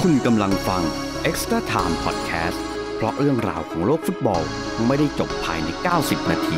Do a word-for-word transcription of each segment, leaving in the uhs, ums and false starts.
คุณกำลังฟัง Extra Time Podcast เพราะเรื่องราวของโลกฟุตบอลไม่ได้จบภายในเก้าสิบนาที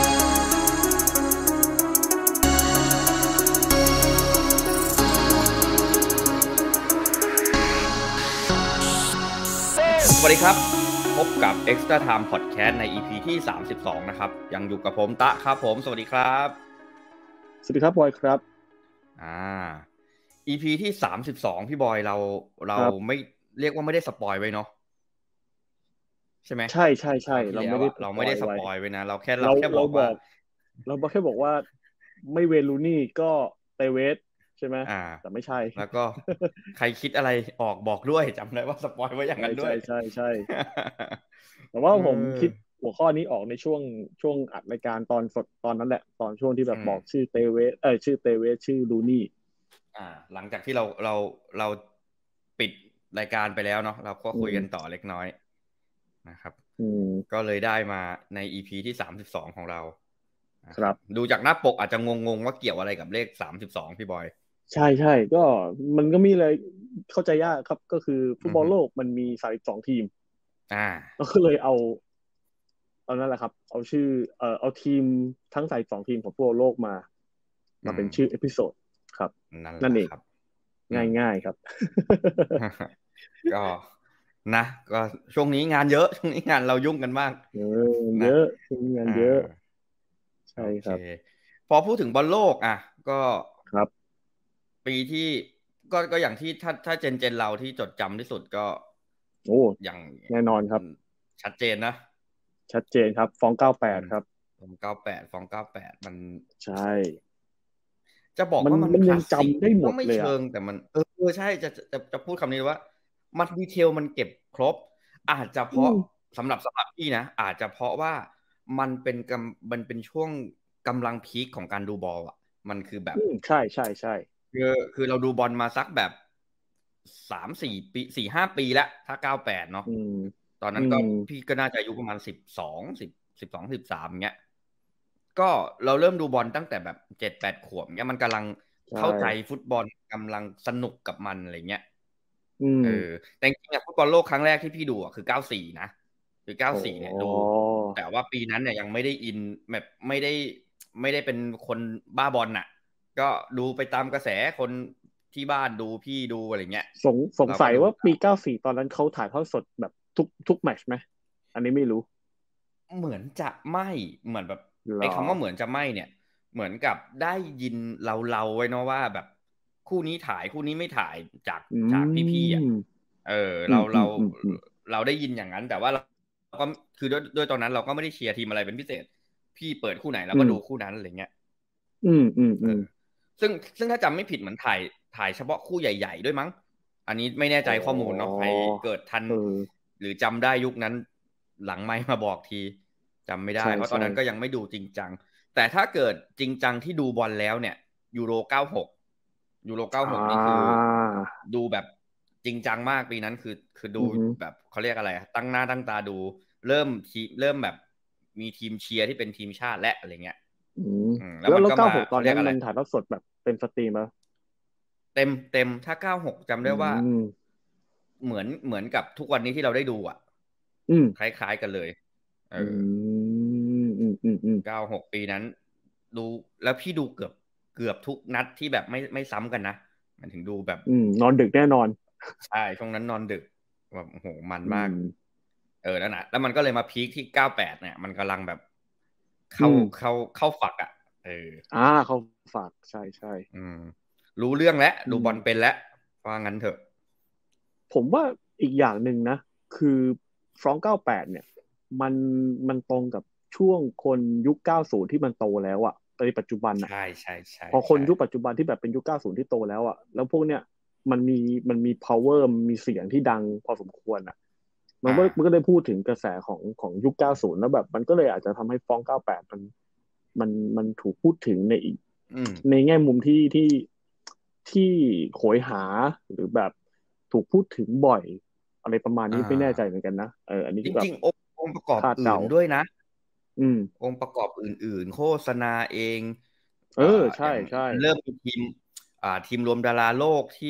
สวัสดีครับพบกับ Extra Time Podcast ใน อี พี ที่สามสิบสองนะครับยังอยู่กับผมตะครับผมสวัสดีครับสวัสดีครับบอยครับอ่า อี พี ที่สามสิบสองพี่บอยเราเราไม่เรียกว่าไม่ได้สปอยไว้เนาะใช่ไหมใช่ๆๆเราไม่ได้เราไม่ได้สปอยไว้นะเราแค่เราแค่บอกว่าเราแค่บอกว่าไม่เวลูนี่ก็เตเวสใช่ไหมแต่ไม่ใช่แล้วก็ใครคิดอะไรออกบอกด้วยจำได้ว่าสปอยไว้อย่างนั้นด้วยใช่ใช่แต่ว่าผมคิดหัวข้อนี้ออกในช่วงช่วงอัดรายการตอนสดตอนนั้นแหละตอนช่วงที่แบบบอกชื่อเตเวสเออชื่อเตเวสชื่อลูนี่อ่าหลังจากที่เราเราเราปิดรายการไปแล้วเนาะเราก็คุยกันต่อเล็กน้อยนะครับก็เลยได้มาใน อี พี ที่สามสิบสองของเราครับดูจากหน้าปกอาจจะงงๆว่าเกี่ยวอะไรกับเลขสามสิบสองพี่บอยใช่ๆก็มันก็มีเลยเข้าใจยากครับก็คือฟุตบอลโลกมันมีสามสิบสองทีมอ่าก็เลยเอาเอานั่นแหละครับเอาชื่อเอ่อเอาทีมทั้งสามสิบสองทีมของฟุตบอลโลกมามาเป็นชื่อเอพิโซดครับนั่นเองง่ายๆครับก็นะก็ช่วงนี้งานเยอะช่วงนี้งานเรายุ่งกันมากเออเยอะงานเยอะใช่ครับพอพูดถึงบอลโลกอ่ะก็ครับปีที่ก็ก็อย่างที่ถ้าถ้าเจนเจนเราที่จดจำที่สุดก็โอ้อย่างแน่นอนครับชัดเจนนะชัดเจนครับฟองเก้าแปดครับฟองเก้าแปดฟองเก้าแปดมันใช่จะบอกว่ามันยังจำได้หมดเลยไม่เชิงแต่มันเออใช่จะจะจะพูดคำนี้ว่ามันดีเทลมันเก็บครบอาจจะเพราะสำหรับสำหรับพี่นะอาจจะเพราะว่ามันเป็นกำมันเป็นช่วงกำลังพีคของการดูบอลอ่ะมันคือแบบใช่ใช่ใช่คือคือเราดูบอลมาสักแบบสามสี่ปีสี่ห้าปีแล้วถ้าเก้าแปดเนาะตอนนั้นก็พี่ก็น่าจะอายุประมาณสิบสองสิบสิบสองสิบสามเงี้ยก็เราเริ่มดูบอลตั้งแต่แบบเจ็ดแปดขวบเงี้ยมันกำลังเข้าใจฟุตบอลกำลังสนุกกับมันอะไรเงี้ยเออแต่จริงๆฟุตบอลโลกครั้งแรกที่พี่ดูอ่ะคือเก้าสี่นะคือเก้าสี่เนี่ยดูแต่ว่าปีนั้นเนี่ยยังไม่ได้อินแบบไม่ได้ไม่ได้เป็นคนบ้าบอลน่ะก็ดูไปตามกระแสคนที่บ้านดูพี่ดูอะไรเงี้ยสงสงสัยว่าปีเก้าสี่ตอนนั้นเขาถ่ายทอดสดแบบทุกทุกแมตช์ไหมอันนี้ไม่รู้เหมือนจะไม่เหมือนแบบไอ้คำว่าเหมือนจะไม่เนี่ยเหมือนกับได้ยินเราเราไว้เนาะว่าแบบคู่นี้ถ่ายคู่นี้ไม่ถ่ายจากจากพี่ๆอ่ะเออเราเราเราได้ยินอย่างนั้นแต่ว่าเราก็คือด้วยด้วยตอนนั้นเราก็ไม่ได้เชียร์ทีมอะไรเป็นพิเศษพี่เปิดคู่ไหนเราก็ดูคู่นั้นอะไรเงี้ยอืมอืมอืมซึ่งซึ่งถ้าจำไม่ผิดเหมือนถ่ายถ่ายเฉพาะคู่ใหญ่ๆด้วยมั้งอันนี้ไม่แน่ใจข้อมูลเนาะใครเกิดทันหรือจำได้ยุคนั้นหลังไมค์มาบอกทีจำไม่ได้เพราะตอนนั้นก็ยังไม่ดูจริงจังแต่ถ้าเกิดจริงจังที่ดูบอลแล้วเนี่ยยูโรเก้าหกยูโรเก้าหกนี่คือดูแบบจริงจังมากปีนั้นคือคือดูแบบเขาเรียกอะไรตั้งหน้าตั้งตาดูเริ่มทีเริ่มแบบมีทีมเชียร์ที่เป็นทีมชาติและอะไรเงี้ยแล้วแล้วเก้าหกตอนนั้นมันถ่ายทอดสดแบบเต็มสตรีมมั้ยเต็มเต็มถ้าเก้าหกจำได้ว่าเหมือนเหมือนกับทุกวันนี้ที่เราได้ดูอ่ะคล้ายๆกันเลยเออเก้าหกปีนั้นดูแล้วพี่ดูเกือบเกือบทุกนัดที่แบบไม่ไม่ซ้ำกันนะมันถึงดูแบบนอนดึกแน่นอนใช่ช่วงนั้นนอนดึกแบบโหมันมากเออแล้วนะแล้วมันก็เลยมาพีคที่เก้าแปดเนี่ยมันกำลังแบบเข้าเข้าเข้าฝักอ่ะเอออ่าเข้าฝักใช่ใช่อืมรู้เรื่องแล้วดูบอลเป็นแล้วว่างั้นเถอะผมว่าอีกอย่างหนึ่งนะคือฟรองก์เก้าแปดเนี่ยมันมันตรงกับช่วงคนยุคเก้าสิบที่มันโตแล้วอะในปัจจุบันอะใช่ใช่ใช่พอคนยุคปัจจุบันที่แบบเป็นยุคเก้าสิบที่โตแล้วอะแล้วพวกเนี้ยมันมีมันมี power มีเสียงที่ดังพอสมควรอะมันก็มันก็ได้พูดถึงกระแสของของยุคเก้าสิบแล้วแบบมันก็เลยอาจจะทำให้ฟรองก์เก้าแปดมันมันมันถูกพูดถึงในอีกในแง่มุมที่ที่ที่โหยหาหรือแบบถูกพูดถึงบ่อยอะไรประมาณนี้ไม่แน่ใจเหมือนกันนะเอออันนี้จริงๆองค์ประกอบอื่นด้วยนะอืมองค์ประกอบอื่นๆโฆษณาเองเออใช่ใช่เริ่มมีทีมอ่าทีมรวมดาราโลกที่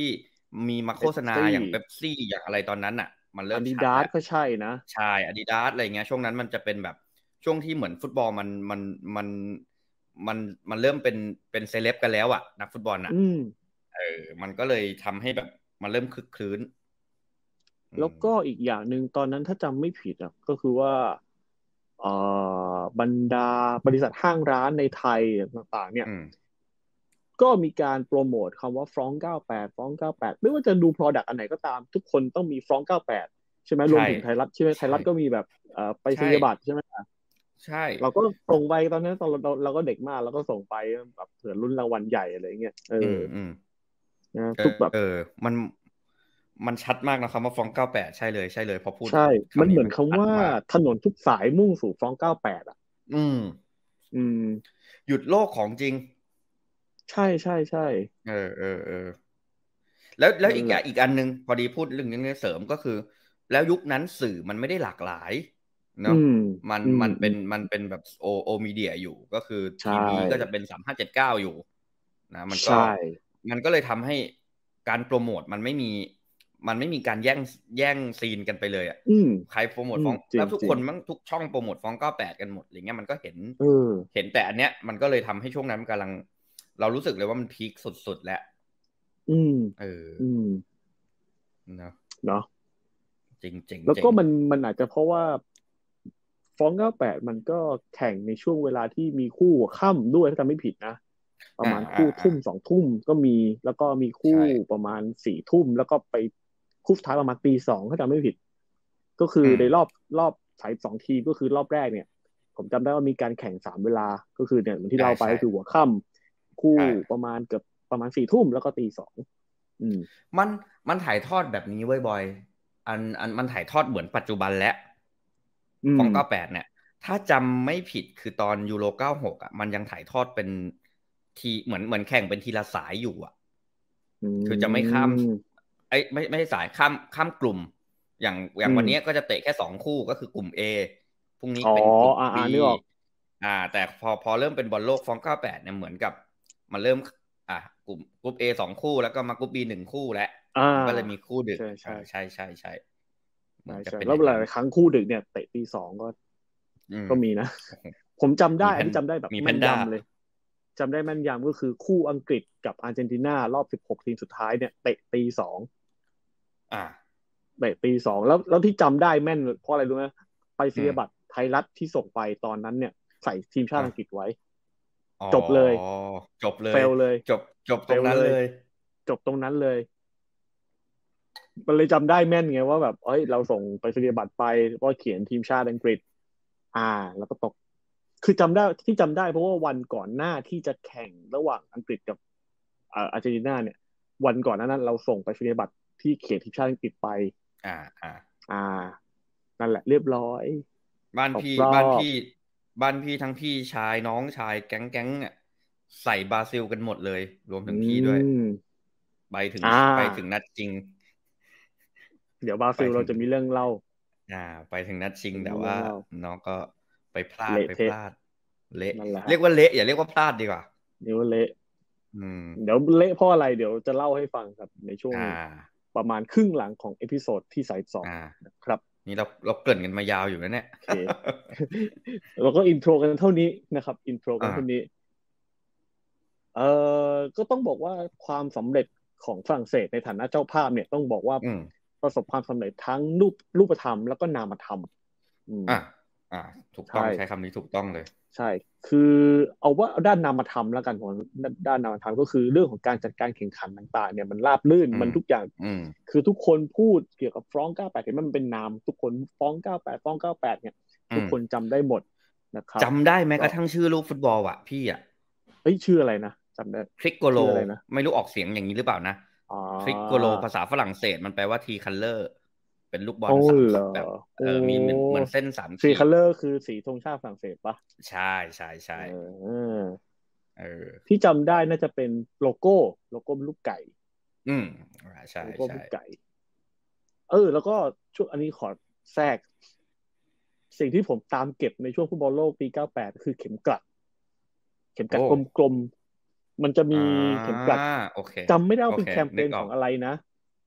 มีมาโฆษณาอย่างเป๊ปซี่อย่างอะไรตอนนั้นอ่ะมันเริ่มชัด Adidas ก็ใช่นะใช่ Adidas อะไรเงี้ยช่วงนั้นมันจะเป็นแบบช่วงที่เหมือนฟุตบอลมันมันมันมันมันเริ่มเป็นเป็นเซเลบกันแล้วอ่ะนักฟุตบอลอ่ะเออมันก็เลยทำให้แบบมันเริ่มคึกครื้นแล้วก็อีกอย่างหนึ่งตอนนั้นถ้าจำไม่ผิดอ่ะก็คือว่าเอ่อบรรดาบริษัทห้างร้านในไทยต่างๆเนี่ยก็มีการโปรโมทคำว่าฟรองก์เก้าแปดฟรองก์เก้าแปดไม่ว่าจะดู product อันไหนก็ตามทุกคนต้องมีฟรองก์เก้าแปดใช่ไหมรวมถึงไทยรัฐใช่ไหมไทยรัฐก็มีแบบเอ่อไปสัญญาบัตรใช่ไหมใช่เราก็ส่งไปตอนนั้นตอนเราเราก็เด็กมากเราก็ส่งไปแบบเผื่อรุ่นรางวัลใหญ่อะไรเงี้ยเออนะทุกแบบเออมันมันชัดมากนะครับว่าฟรองเก้าแปดใช่เลยใช่เลยพอพูดใช่มันเหมือนมันคำว่าถนนทุกสายมุ่งสู่ฟรองเก้าแปดอ่ะอืมอืมหยุดโลกของจริงใช่ใช่ใช่เออเออเออแล้วแล้วอีกอย่างอีกอันนึงพอดีพูดเรื่องนี้เสริมก็คือแล้วยุคนั้นสื่อมันไม่ได้หลากหลายเนาะมันมันเป็นมันเป็นแบบโอโอมีเดียอยู่ก็คือทีวีก็จะเป็นสามห้าเจ็ดเก้าอยู่นะมันก็มันก็เลยทำให้การโปรโมทมันไม่มีมันไม่มีการแย่งแย่งซีนกันไปเลยอ่ะใครโปรโมทฟ้องแล้วทุกคนมั้งทุกช่องโปรโมทฟ้องเก้าแปดกันหมดอะไรเงี้ยมันก็เห็นเห็นแต่อันเนี้ยมันก็เลยทำให้ช่วงนั้นมันกำลังเรารู้สึกเลยว่ามันพีคสุดๆแล้วอืมเอออืมเนาะเนาะจริงจริงแล้วก็มันมันอาจจะเพราะว่าฟองเก้าแปดมันก็แข่งในช่วงเวลาที่มีคู่ค่ำด้วยถ้าจำไม่ผิดนะประมาณคู่ทุ่มสองทุ่มก็มีแล้วก็มีคู่ประมาณสี่ทุ่มแล้วก็ไปคู่สุดท้ายประมาณตีสองถ้าจำไม่ผิดก็คือในรอบรอบสายสองทีมก็คือรอบแรกเนี่ยผมจำได้ว่ามีการแข่งสามเวลาก็คือเนี่ยเหมือนที่เราไปก็คือหัวค่ำคู่ประมาณเกือบประมาณสี่ทุ่มแล้วก็ตีสองมันมันถ่ายทอดแบบนี้ไว้บ่อยอันอันมันถ่ายทอดเหมือนปัจจุบันแล้วฟองเก้าแปดเนี่ยถ้าจำไม่ผิดคือตอนยูโรเก้าหกอ่ะมันยังถ่ายทอดเป็นทีเหมือนเหมือนแข่งเป็นทีละสายอยู่อ่ะคือจะไม่ข้ามไอ้ไม่ไม่ใช่สายข้ามข้ามกลุ่มอย่างอย่างวันนี้ก็จะเตะแค่สองคู่ก็คือกลุ่ม A พรุ่งนี้เป็นกลุ่ม B อ่าแต่พอพอเริ่มเป็นบอลโลกฟองเก้าแปดเนี่ยเหมือนกับมันเริ่มอ่ะกลุ่มกลุ่ม A สองคู่แล้วก็มากลุ่ม B หนึ่งคู่แล้วมันก็เลยมีคู่ดึกใช่ใช่ใช่ใช่แล้วหลายครั้งคู่ดึกเนี่ยเตะตีสองก็ก็มีนะผมจำได้อันนี้จำได้แบบแม่นยำเลยจำได้แม่นยำก็คือคู่อังกฤษกับอาร์เจนตินารอบสิบหกทีมสุดท้ายเนี่ยเตะตีสองอ่าเตะตีสองแล้วแล้วที่จำได้แม่นเพราะอะไรรู้ไหมไปเสียบัตรไทยรัฐที่ส่งไปตอนนั้นเนี่ยใส่ทีมชาติอังกฤษไว้จบเลยจบเลยเฟลเลยจบจบตรงนั้นเลยจบตรงนั้นเลยมันเลยจำได้แม่นไงว่าแบบเอ้ยเราส่งไปเสียบัตรไปว่าเขียนทีมชาติอังกฤษอ่าแล้วก็ตกคือจำได้ที่จำได้เพราะว่าวันก่อนหน้าที่จะแข่งระหว่างอังกฤษกับอาร์เจนตินาเนี่ยวันก่อนหน้านั้นเราส่งไปเสียบัตรที่เขียนทีมชาติอังกฤษไปอ่าอ่าอ่านั่นแหละเรียบร้อยบ้านพี่บ้านพี่บ้านพี่ทั้งพี่ชายน้องชายแก๊งแก๊งเนี่ยใส่บราซิลกันหมดเลยรวมถึงพี่ด้วยไปถึงไปถึงนัดจริงเดี๋ยวบราซิลเราจะมีเรื่องเล่าอ่าไปถึงนัดจริงแต่ว่าน้องก็ไปพลาดไปพลาดเละเรียกว่าเละอย่าเรียกว่าพลาดดีกว่าเรียกว่าเละเดี๋ยวเละเพราะอะไรเดี๋ยวจะเล่าให้ฟังครับในช่วงประมาณครึ่งหลังของเอพิโซดที่สายสองนะครับนี่เราเราเกริ่นกันมายาวอยู่แล้วเนี่ยโอเคเราก็อินโทรกันเท่านี้นะครับอินโทรกันเท่านี้เอ่อก็ต้องบอกว่าความสำเร็จของฝรั่งเศสในฐานะเจ้าภาพเนี่ยต้องบอกว่าประสบความสำเร็จทั้งรูปรูปธรรมแล้วก็นามธรรมอ่าอ่าถูกต้องใช้คำนี้ถูกต้องเลยใช่คือเอาว่าด้านนามธรรมแล้วกันของด้านนามธรรมก็คือเรื่องของการจัดการแข่งขันต่างๆเนี่ยมันราบรื่นมันทุกอย่างคือทุกคนพูดเกี่ยวกับฟรองเก้าแปดเห็นมันเป็นนามทุกคนฟรองเก้าแปดฟรองเก้าแปดเนี่ยทุกคนจำได้หมดนะครับจำได้แม้กระทั่งชื่อลูกฟุตบอลอ่ะพี่อ่ะเฮ้ยชื่ออะไรนะจำได้ทริกโกโลไม่รู้ออกเสียงอย่างนี้หรือเปล่านะทริกโกโลภาษาฝรั่งเศสมันแปลว่าทีคัลเลอร์เป็นลูกบอลสามแบบเออมีเหมือนเส้นสามสีคัลเลอร์คือสีธงชาติฝรั่งเศสปะใช่ใช่ใช่เออที่จำได้น่าจะเป็นโลโก้โลโก้ลูกไก่อืมใช่โลโก้ลูกไก่เออแล้วก็ช่วงอันนี้ขอแทรกสิ่งที่ผมตามเก็บในช่วงฟุตบอลโลกปีเก้าสิบแปดคือเข็มกลัดเข็มกลัดกลมๆมันจะมีเข็มกลัดจำไม่ได้ว่าเป็นแคมเปญของอะไรนะ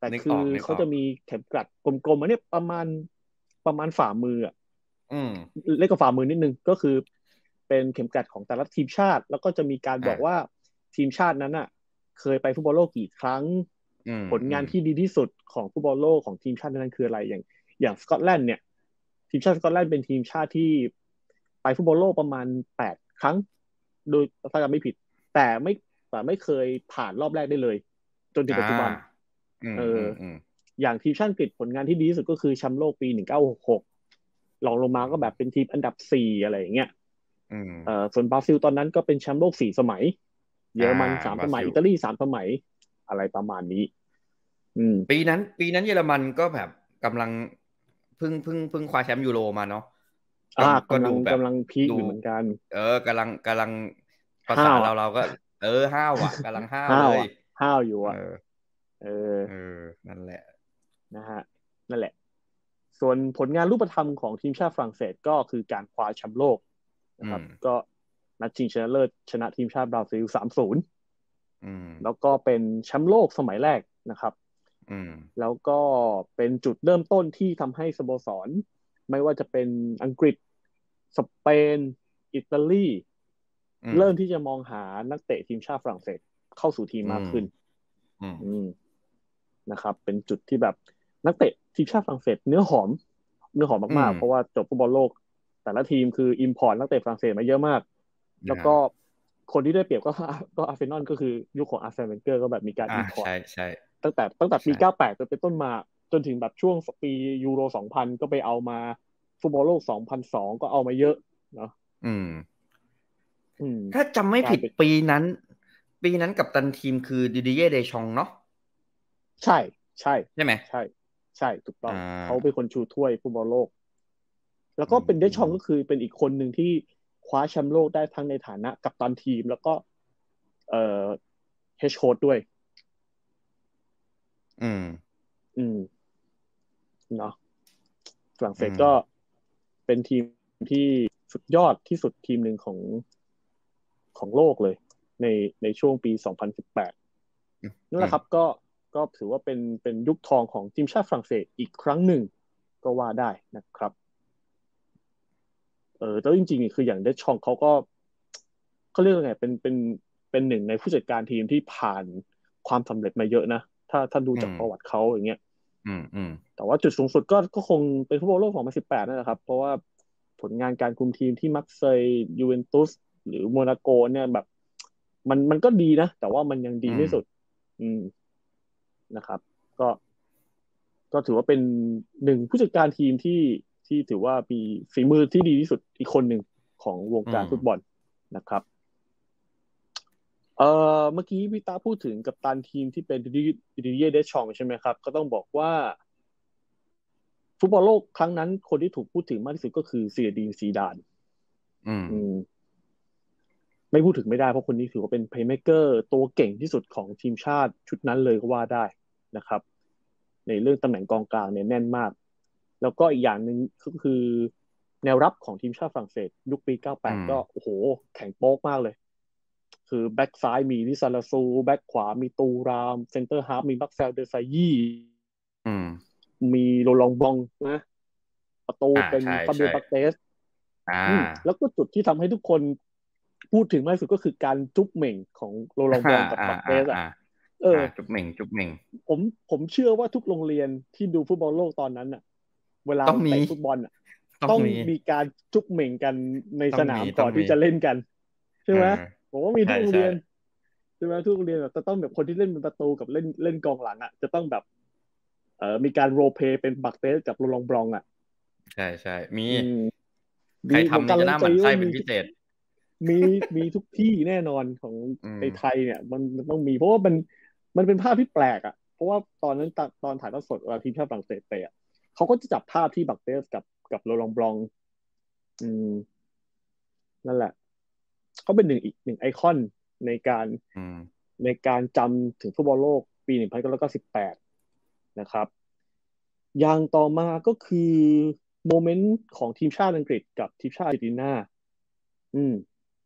แต่นึกคือออกนึกออกเขาจะมีเข็มกลัดกลมๆอันนี้ประมาณประมาณฝ่ามืออ่ะอืมเล็กกว่าฝ่ามือนิดนึงก็คือเป็นเข็มกลัดของแต่ละทีมชาติแล้วก็จะมีการบอ่าอกว่าทีมชาตินั้นอ่ะเคยไปฟุตบอลโลกกี่ครั้งอืมผลอืมงานที่ดีที่สุดของฟุตบอลโลกของทีมชาตินั้นคืออะไรอย่างอย่างสกอตแลนด์เนี่ยทีมชาติสกอตแลนด์เป็นทีมชาติที่ไปฟุตบอลโลกประมาณแปดครั้งโดยถ้าจำไม่ผิดแต่ไม่แต่ไม่เคยผ่านรอบแรกได้เลยจนถึงอ่าปัจจุบันอืมเอออืมอืมอย่างทีมชาติอังกฤษผลงานที่ดีที่สุดก็คือแชมป์โลกปีหนึ่งเก้าหกหกรองลงมาก็แบบเป็นทีมอันดับสี่อะไรอย่างเงี้ยอืมเอ่อส่วนบราซิลตอนนั้นก็เป็นแชมป์โลกสี่สมัยเยอ่าอรมันสามสมัยบราซิลอิตาลีสามสมัยอะไรประมาณนี้อืมปีนั้นปีนั้นเยอรมันก็แบบกำลังเพิ่งเพิ่งเพิ่งคว้าแชมป์ยูโรมาเนาะก็อ่ากำลังก็ดูแบบกำลังพีคดูอยู่เหมือนกันเออกำลังกำลังภาษาห้าวอ่ะเราเราก็เออห้าวอ่ะกำลังห้าวเลยห้าวอ่ะห้าวอยู่เอออ่ะเออเออนั่นแหละนะฮะนั่นแหละส่วนผลงานรูปธรรมของทีมชาติฝรั่งเศสก็คือการคว้าแชมป์โลกนะอืมครับก็นัดชิงชนะเลิศชนะทีมชาติบราซิลสามศูนย์อืมแล้วก็เป็นแชมป์โลกสมัยแรกนะครับอืมแล้วก็เป็นจุดเริ่มต้นที่ทำให้สโมสรไม่ว่าจะเป็นอังกฤษสเปนอิตาลีอืมเริ่มที่จะมองหานักเตะทีมชาติฝรั่งเศสเข้าสู่ทีมอืมมากขึ้นอืมอืม นะครับเป็นจุดที่แบบนักเตะทีมชาติฝรั่งเศสเนื้อหอมเนื้อหอมอืมมากๆเพราะว่าจบฟุตบอลโลกแต่ละทีมคืออิมพอร์ตนักเตะฝรั่งเศสมาเยอะมากแล้วก็อ่าคนที่ได้เปรียบก็ก็อาร์เซนอลก็คือยุคของอาร์เซนเวนเกอร์ก็แบบมีการอ่าอิมพอร์ตใช่ใช่ตั้งแต่ตั้งแต่ปีใช่เก้าสิบแปดจนเป็นต้นมาจนถึงแบบช่วงปียูโรสองพันก็ไปเอามาฟุตบอลโลกสองพันสองก็เอามาเยอะเนาะอืมอืมถ้าจำไม่ผิดกลายเป็นปีนั้นปีนั้นกัปตันทีมคือดิดิเย่เดชองเนาะใช่ใช่ใช่ไหมใช่ใช่ถูกต้ออ่งเขาเป็นาคนชูถ้วยฟุตบอลโลก แล้วอืก็เป็นเดชองก็มคือเป็นอีกคนหนึ่งที่คว้าแชมป์โลกได้ทั้งในฐานะกัปตันทีมแล้วก็เอ่อเฮดโค้ชด้วยอืมอืมเนาะฝรั่งเศอืมสก็เป็นทีมที่สุดยอดที่สุดทีมหนึ่งของของโลกเลยในในช่วงปีสองพันสิบแปดนั่นอืมแหละครับก็ก็ถือว่าเป็นเป็นยุคทองของทีมชาติฝรั่งเศสอีกครั้งหนึ่งก็ว่าได้นะครับเออแต่จริงๆคืออย่างเดชองเขาก็เขาเรียกว่าไงเป็นเป็นเป็นหนึ่งในผู้จัดการทีมที่ผ่านความสำเร็จมาเยอะนะถ้าถ้าดูจากอืมประวัติเขาอย่างเงี้ยอืมอืมแต่ว่าจุดสูงสุดก็ก็คงเป็นฟุตบอลโลกสองพันสิบแปดนั่นแหละครับเพราะว่าผลงานการคุมทีมที่มักเซย์ยูเวนตุสหรือโมนาโกเนี่ยแบบมันมันก็ดีนะแต่ว่ามันยังดีอืมไม่สุดอืมนะครับก็ก็ถือว่าเป็นหนึ่งผู้จัดการทีมที่ที่ถือว่ามีฝีมือที่ดีที่สุดอีกคนหนึ่งของวงอืมการฟุตบอลนะครับเอ่อเมื่อกี้พี่ตาพูดถึงกัปตันทีมที่เป็นดิดิเย่เดชองใช่ไหมครับก็ต้องบอกว่าฟุตบอลโลกครั้งนั้นคนที่ถูกพูดถึงมากที่สุดก็คือซีเนดีนซีดานอืมอืมไม่พูดถึงไม่ได้เพราะคนนี้ถือว่าเป็นเพลย์เม k เกอร์ตัวเก่งที่สุดของทีมชาติชุดนั้นเลยก็ว่าได้นะครับในเรื่องตำแหน่งกองกลางเนี่ยแน่นมากแล้วก็อีกอย่างหนึ่งก็คือแนวรับของทีมชาติฝรั่งเศสยุคปีอืเก้าสิบแปดมก็โอ้โหแข็งโป๊กมากเลย คือแบ็กซ้ายมีนิซาลาซูแบ็กขวามีตูรามเซนเตอร์ฮาฟมีบักเซลเดอร์ไซยี่อืมมีโรลองบองนะประตูอ่าเป็นใช่ฟาเบีใช่ยบักเตสอ่อืมาแล้วก็จุดที่ทำให้ทุกคนพูดถึงมากที่สุดก็คือการจุ๊บเหม่งของโรลองบอ่าองกับอ่าบักเตสอ่ะอ่าอ่าเออ่าอจุ๊บเหม่งจุ๊บเหม่งผมผมเชื่อว่าทุกโรงเรียนที่ดูฟุตบอลโลกตอนนั้นอ่ะเวลาต้องมีเตะฟุตบอลอ่ะต้องต้องมีมีการจุ๊บเหม่งกันในต้องมีสนามต้องมีก่อนที่จะเล่นกันใช่เอไหมอผมว่ามีทุใช่ใช่กโรงเรียน ใช่ไหมทุกโรงเรียนแบบจะต้องแบบคนที่เล่นเป็นประตูกับเล่นเล่นกองหลังอ่ะจะต้องแบบเอ่อมีการโรลเพลย์เป็นบักเตสกับโรลองบรองอ่ะใช่ใช่มีอืมใครทำนี่มีผมการันจะหน้าหมั่นไส้ตีว่ามีทุกเป็นพิเศษมีมีทุกที่แน่นอนของอืมในไทยเนี่ยมันมันต้องมีเพราะว่ามันมันเป็นภาพที่แปลกอ่ะเพราะว่าตอนนั้นตอนตอนถ่ายทอดสดเวลาทีมชาติฝรั่งเศสเตะอะเขาก็จะจับภาพที่บักเตสกับกับโรลองบรองอืมนั่นแหละเขาเป็นหนึ่งอีกหนึ่งไอคอนในการอืมในการจำถึงฟุตบอลโลกปีหนึ่งพันเก้าร้อยเก้าสิบแปดนะครับ อย่างต่อมาก็คือโมเมนต์ของทีมชาติอังกฤษกับทีมชาติอาร์เจนตินาอืม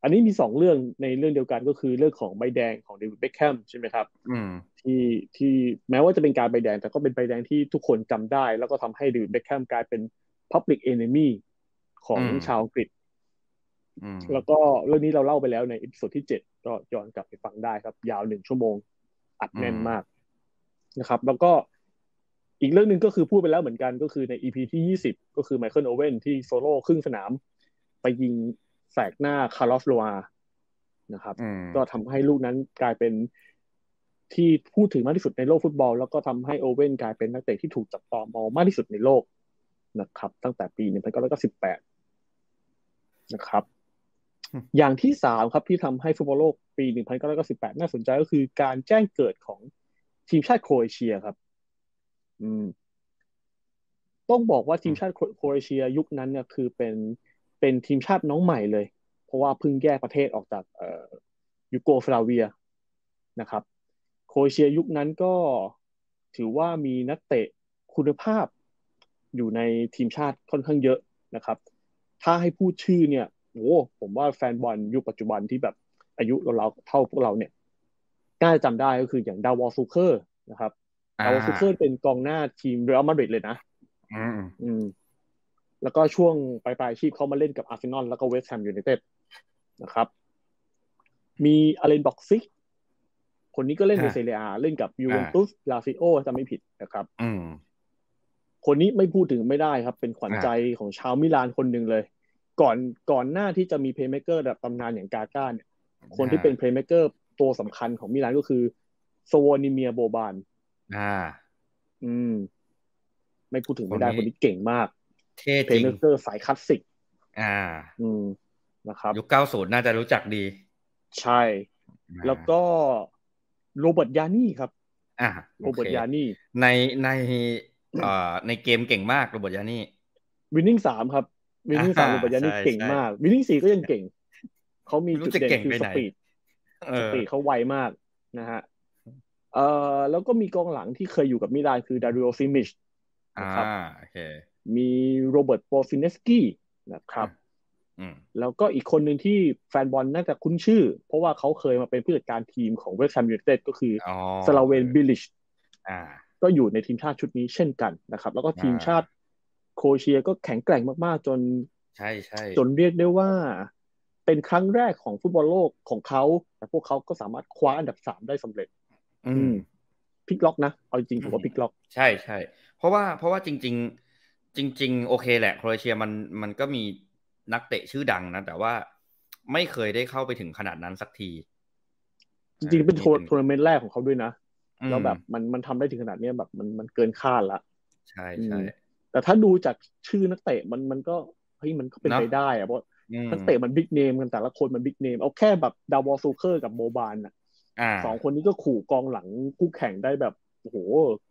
อันนี้มีสองเรื่องในเรื่องเดียวกันก็คือเรื่องของใบแดงของเดวิดเบ็คแฮมใช่ไหมครับอืมที่ที่แม้ว่าจะเป็นการใบแดงแต่ก็เป็นใบแดงที่ทุกคนจำได้แล้วก็ทำให้เดวิดเบ็คแฮมกลายเป็น Public Enemy ของอืมชาวอังกฤษอืมแล้วก็เรื่องนี้เราเล่าไปแล้วในอีพิโซดที่เจ็ดก็ย้อนกลับไปฟังได้ครับยาวหนึ่งชั่วโมงอัดอืมแน่นมากนะครับแล้วก็อีกเรื่องหนึ่งก็คือพูดไปแล้วเหมือนกันก็คือใน อี พี ที่ยี่สิบก็คือไมเคิลโอเว่นที่โซโล่ครึ่งสนามไปยิงแสกหน้าคาร์ลอสโลอานะครับอืมก็ทำให้ลูกนั้นกลายเป็นที่พูดถึงมากที่สุดในโลกฟุตบอลแล้วก็ทำให้โอเว่นกลายเป็นนักเตะที่ถูกจับตามองมากที่สุดในโลกนะครับตั้งแต่ปีหนึ่งพันเก้าร้อยเก้าสิบแปดนะครับอย่างที่สามครับที่ทำให้ฟุตบอลโลกปีหนึ่งพันเก้าร้อยเก้าสิบแปดน่าสนใจก็คือการแจ้งเกิดของทีมชาติโครเอเชียครับอืม ต้องบอกว่าทีอืมมชาติโครเอเชียยุคนั้นเนี่ยคือเป็นเป็นทีมชาติน้องใหม่เลยเพราะว่าเพิ่งแยกประเทศออกจากเอ่อยูโกสลาเวียนะครับโครเอเชียยุคนั้นก็ถือว่ามีนักเตะคุณภาพอยู่ในทีมชาติค่อนข้างเยอะนะครับถ้าให้พูดชื่อเนี่ยโอ้ผมว่าแฟนบอลยุคปัจจุบันที่แบบอายุเราๆเท่าพวกเราเนี่ยน่าจะจำได้ก็คืออย่างดาวอลซูเคอร์นะครับอ่ดาวอลซูเคอร์าเป็นกองหน้าทีมเรอัลมาดริดเลยนะอืมอืมแล้วก็ช่วงปลายปลายอาชีพเขามาเล่นกับอาร์เซนอลแล้วก็เวสต์แฮมยูไนเต็ดนะครับมีอเลนบ็อกซิกคนนี้ก็เล่นในอ่าเซเรียอาเล่นกับยูอ่าเวนตุสลาซิโอจะไม่ผิดนะครับอืมคนนี้ไม่พูดถึงไม่ได้ครับเป็นขวัญใจอ่าของชาวมิลานคนหนึ่งเลยก่อนก่อนหน้าที่จะมีเพลย์เม k เกอร์ระดับตำนานอย่างกาก้าเนี่ยคนอ่าที่เป็นเพลย์เม k เกอร์ตัวสำคัญของมิลานก็คือโซโวนิเมียโบบานอ่าอืมไม่พูดถึงคนนี้ไม่ได้คนนี้เก่งมากเท่เพลย์เมจริง k เกอร์สายคลาสสิกอ่าอืมนะครับยุคเก้าศูนย์น่าจะรู้จักดีใช่อ่แล้วก็าโรเบิร์ตยานี่ครับอ่าโอเคโรเบิร์ตยานี่ในในเอ่อในเกมเก่งมากโรเบิร์ตยานี่วินนิ่งสามครับวินอ่านิ่งสามโรเบิร์ตยาใช่นี่เก่งใช่มากวินนิ่งสี่ก็ยังเก่งเขามีไม่รู้จะจุดเด่นเก่งไปไหนคือสปีดเออสปีดเขาไวมากนะฮะเอ่อแล้วก็มีกองหลังที่เคยอยู่กับมิลานคือดาริโอซิมิชอ่านะครับโอเคมีโรเบิร์ตโปรซินเนสกี้นะคอ่ารับอืมแล้วก็อีกคนหนึ่งที่แฟนบอลน่าจะคุ้นชื่อเพราะว่าเขาเคยมาเป็นผู้จัดการทีมของเวสต์แฮมยูไนเต็ดก็คืออ๋อสลาเวเออนบิลิชอ่าก็อยู่ในทีมชาติชุดนี้เช่นกันนะครับแล้วก็อ่ทีมชาติาโครเอเชียก็แข็งแกร่งมากๆจนใช่ใช่จนเรียกได้ว่าเป็นครั้งแรกของฟุตบอลโลกของเขาแต่พวกเขาก็สามารถคว้าอันดับสามได้สำเร็จอืมอืมพลิกล็อกนะเอาจริงๆอืมถือว่าพลิกล็อกใช่ใช่เพราะว่าเพราะว่าจริงๆจริงๆโอเคแหละโครเอเชียมันมันก็มีนักเตะชื่อดังนะแต่ว่าไม่เคยได้เข้าไปถึงขนาดนั้นสักทีจริงๆเป็นเออนี่เป็นทัวร์นาเมนต์แรกของเขาด้วยนะอืมแล้วแบบมันมันทำได้ถึงขนาดนี้แบบมันมันเกินคาดละใช่อืมใช่แต่ถ้าดูจากชื่อนักเตะมันมันก็เฮ้ยมันก็เป็นเนาะไปได้อะเพราะอืมนักเตะมันบิ๊กเนมกันแต่ละคนมันบิ๊กเนมเอาแค่แบบดาวอลซูเคอร์กับโบบานอะอ่าสองคนนี้ก็ขู่กองหลังคู่แข่งได้แบบโอ้โห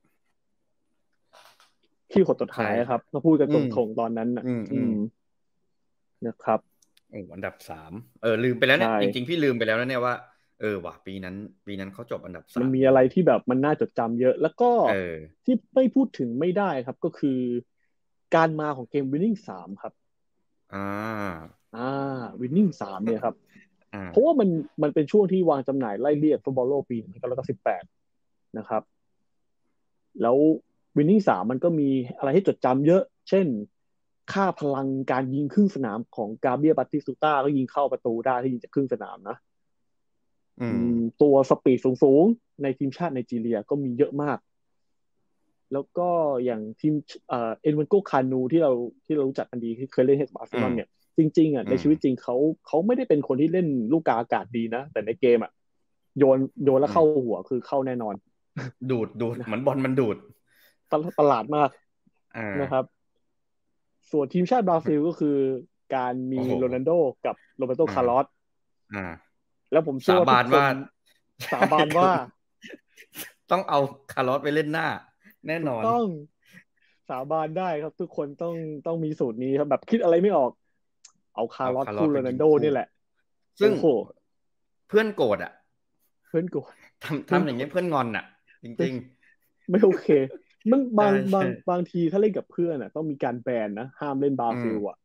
ขี้ขดตัวใช่ท้ายคใช่รับมาพูดกันอืมตรงๆตอนนั้นน่ะอืมอืมอืมนะครับโอ้อันดับสามเออลืมไปแล้วใช่เนี่ยจริงๆพี่ลืมไปแล้วนะเนี่ยว่าเออว่ะปีนั้นปีนั้นเขาจบอันดับมันสามจริงมีอะไรที่แบบมันน่าจดจำเยอะแล้วก็เออที่ไม่พูดถึงไม่ได้ครับก็คือการมาของเกม Winning สามครับอ่าอ่า Winning สามเนี่ยครับอ่าเพราะว่ามันมันเป็นช่วงที่วางจำหน่ายไล่เรียกฟุตบอลโลกปีหนึ่งพันเก้าร้อยเก้าสิบแปดนะครับแล้ววินนิ่งสามมันก็มีอะไรให้จดจำเยอะ เช่นค่าพลังการยิงครึ่งสนามของกาเบียบัตติสตูต้าก็ยิงเข้าประตูได้ที่ยิงจากครึ่งสนามนะอืมอืมตัวสปีดสูงๆในทีมชาติไนจีเรียก็มีเยอะมาก แล้วก็อย่างทีมเอ่อเอ็นวันโกคานูที่เราที่เรารู้จักกันดีที่เคยเล่นให้กับอาร์เซอืมนอลเนี่ยจริงๆอ่ะอืมในชีวิตจริงเขาเขาไม่ได้เป็นคนที่เล่นลูกกาอากาศดีนะแต่ในเกมอ่ะโยนโยนแล้วเข้าอืมหัวคือเข้าแน่นอนดูดดูดนะเหมือนบอลมันดูดประหลาดมากอ่านะครับส่วนทีมชาติบราซิลก็คือการมีโอ้โหโรนัลโดกับโรเบร์โตอ่าคาร์ลอสอ่าแล้วผมเชื่สาอว่าทุกคนบานว่าสาบานว่าต้องเอาคาร์ลอสไปเล่นหน้าแน่นอนถูกต้องสาบานได้ครับทุกคนต้องต้องมีสูตรนี้ครับแบบคิดอะไรไม่ออกเอาคาร์ลอสเอาคาร์ลอคู่โรนัลโดสไปยิงคู่นี่แหละซึ่งโอ้โหเพื่อนโกรธอ่ะเพื่อนโกรธทำเพื่อนโกรธทำอย่างเงี้ยเพื่อนงอนอ่ะจไม่ริงไม่โอเคมันๆใช่บางบาใช่งบางทีถ้าเล่นกับเพื่อนอ่ะต้องมีการแบนนะห้ามเล่นบราอืมซิลอ่ะ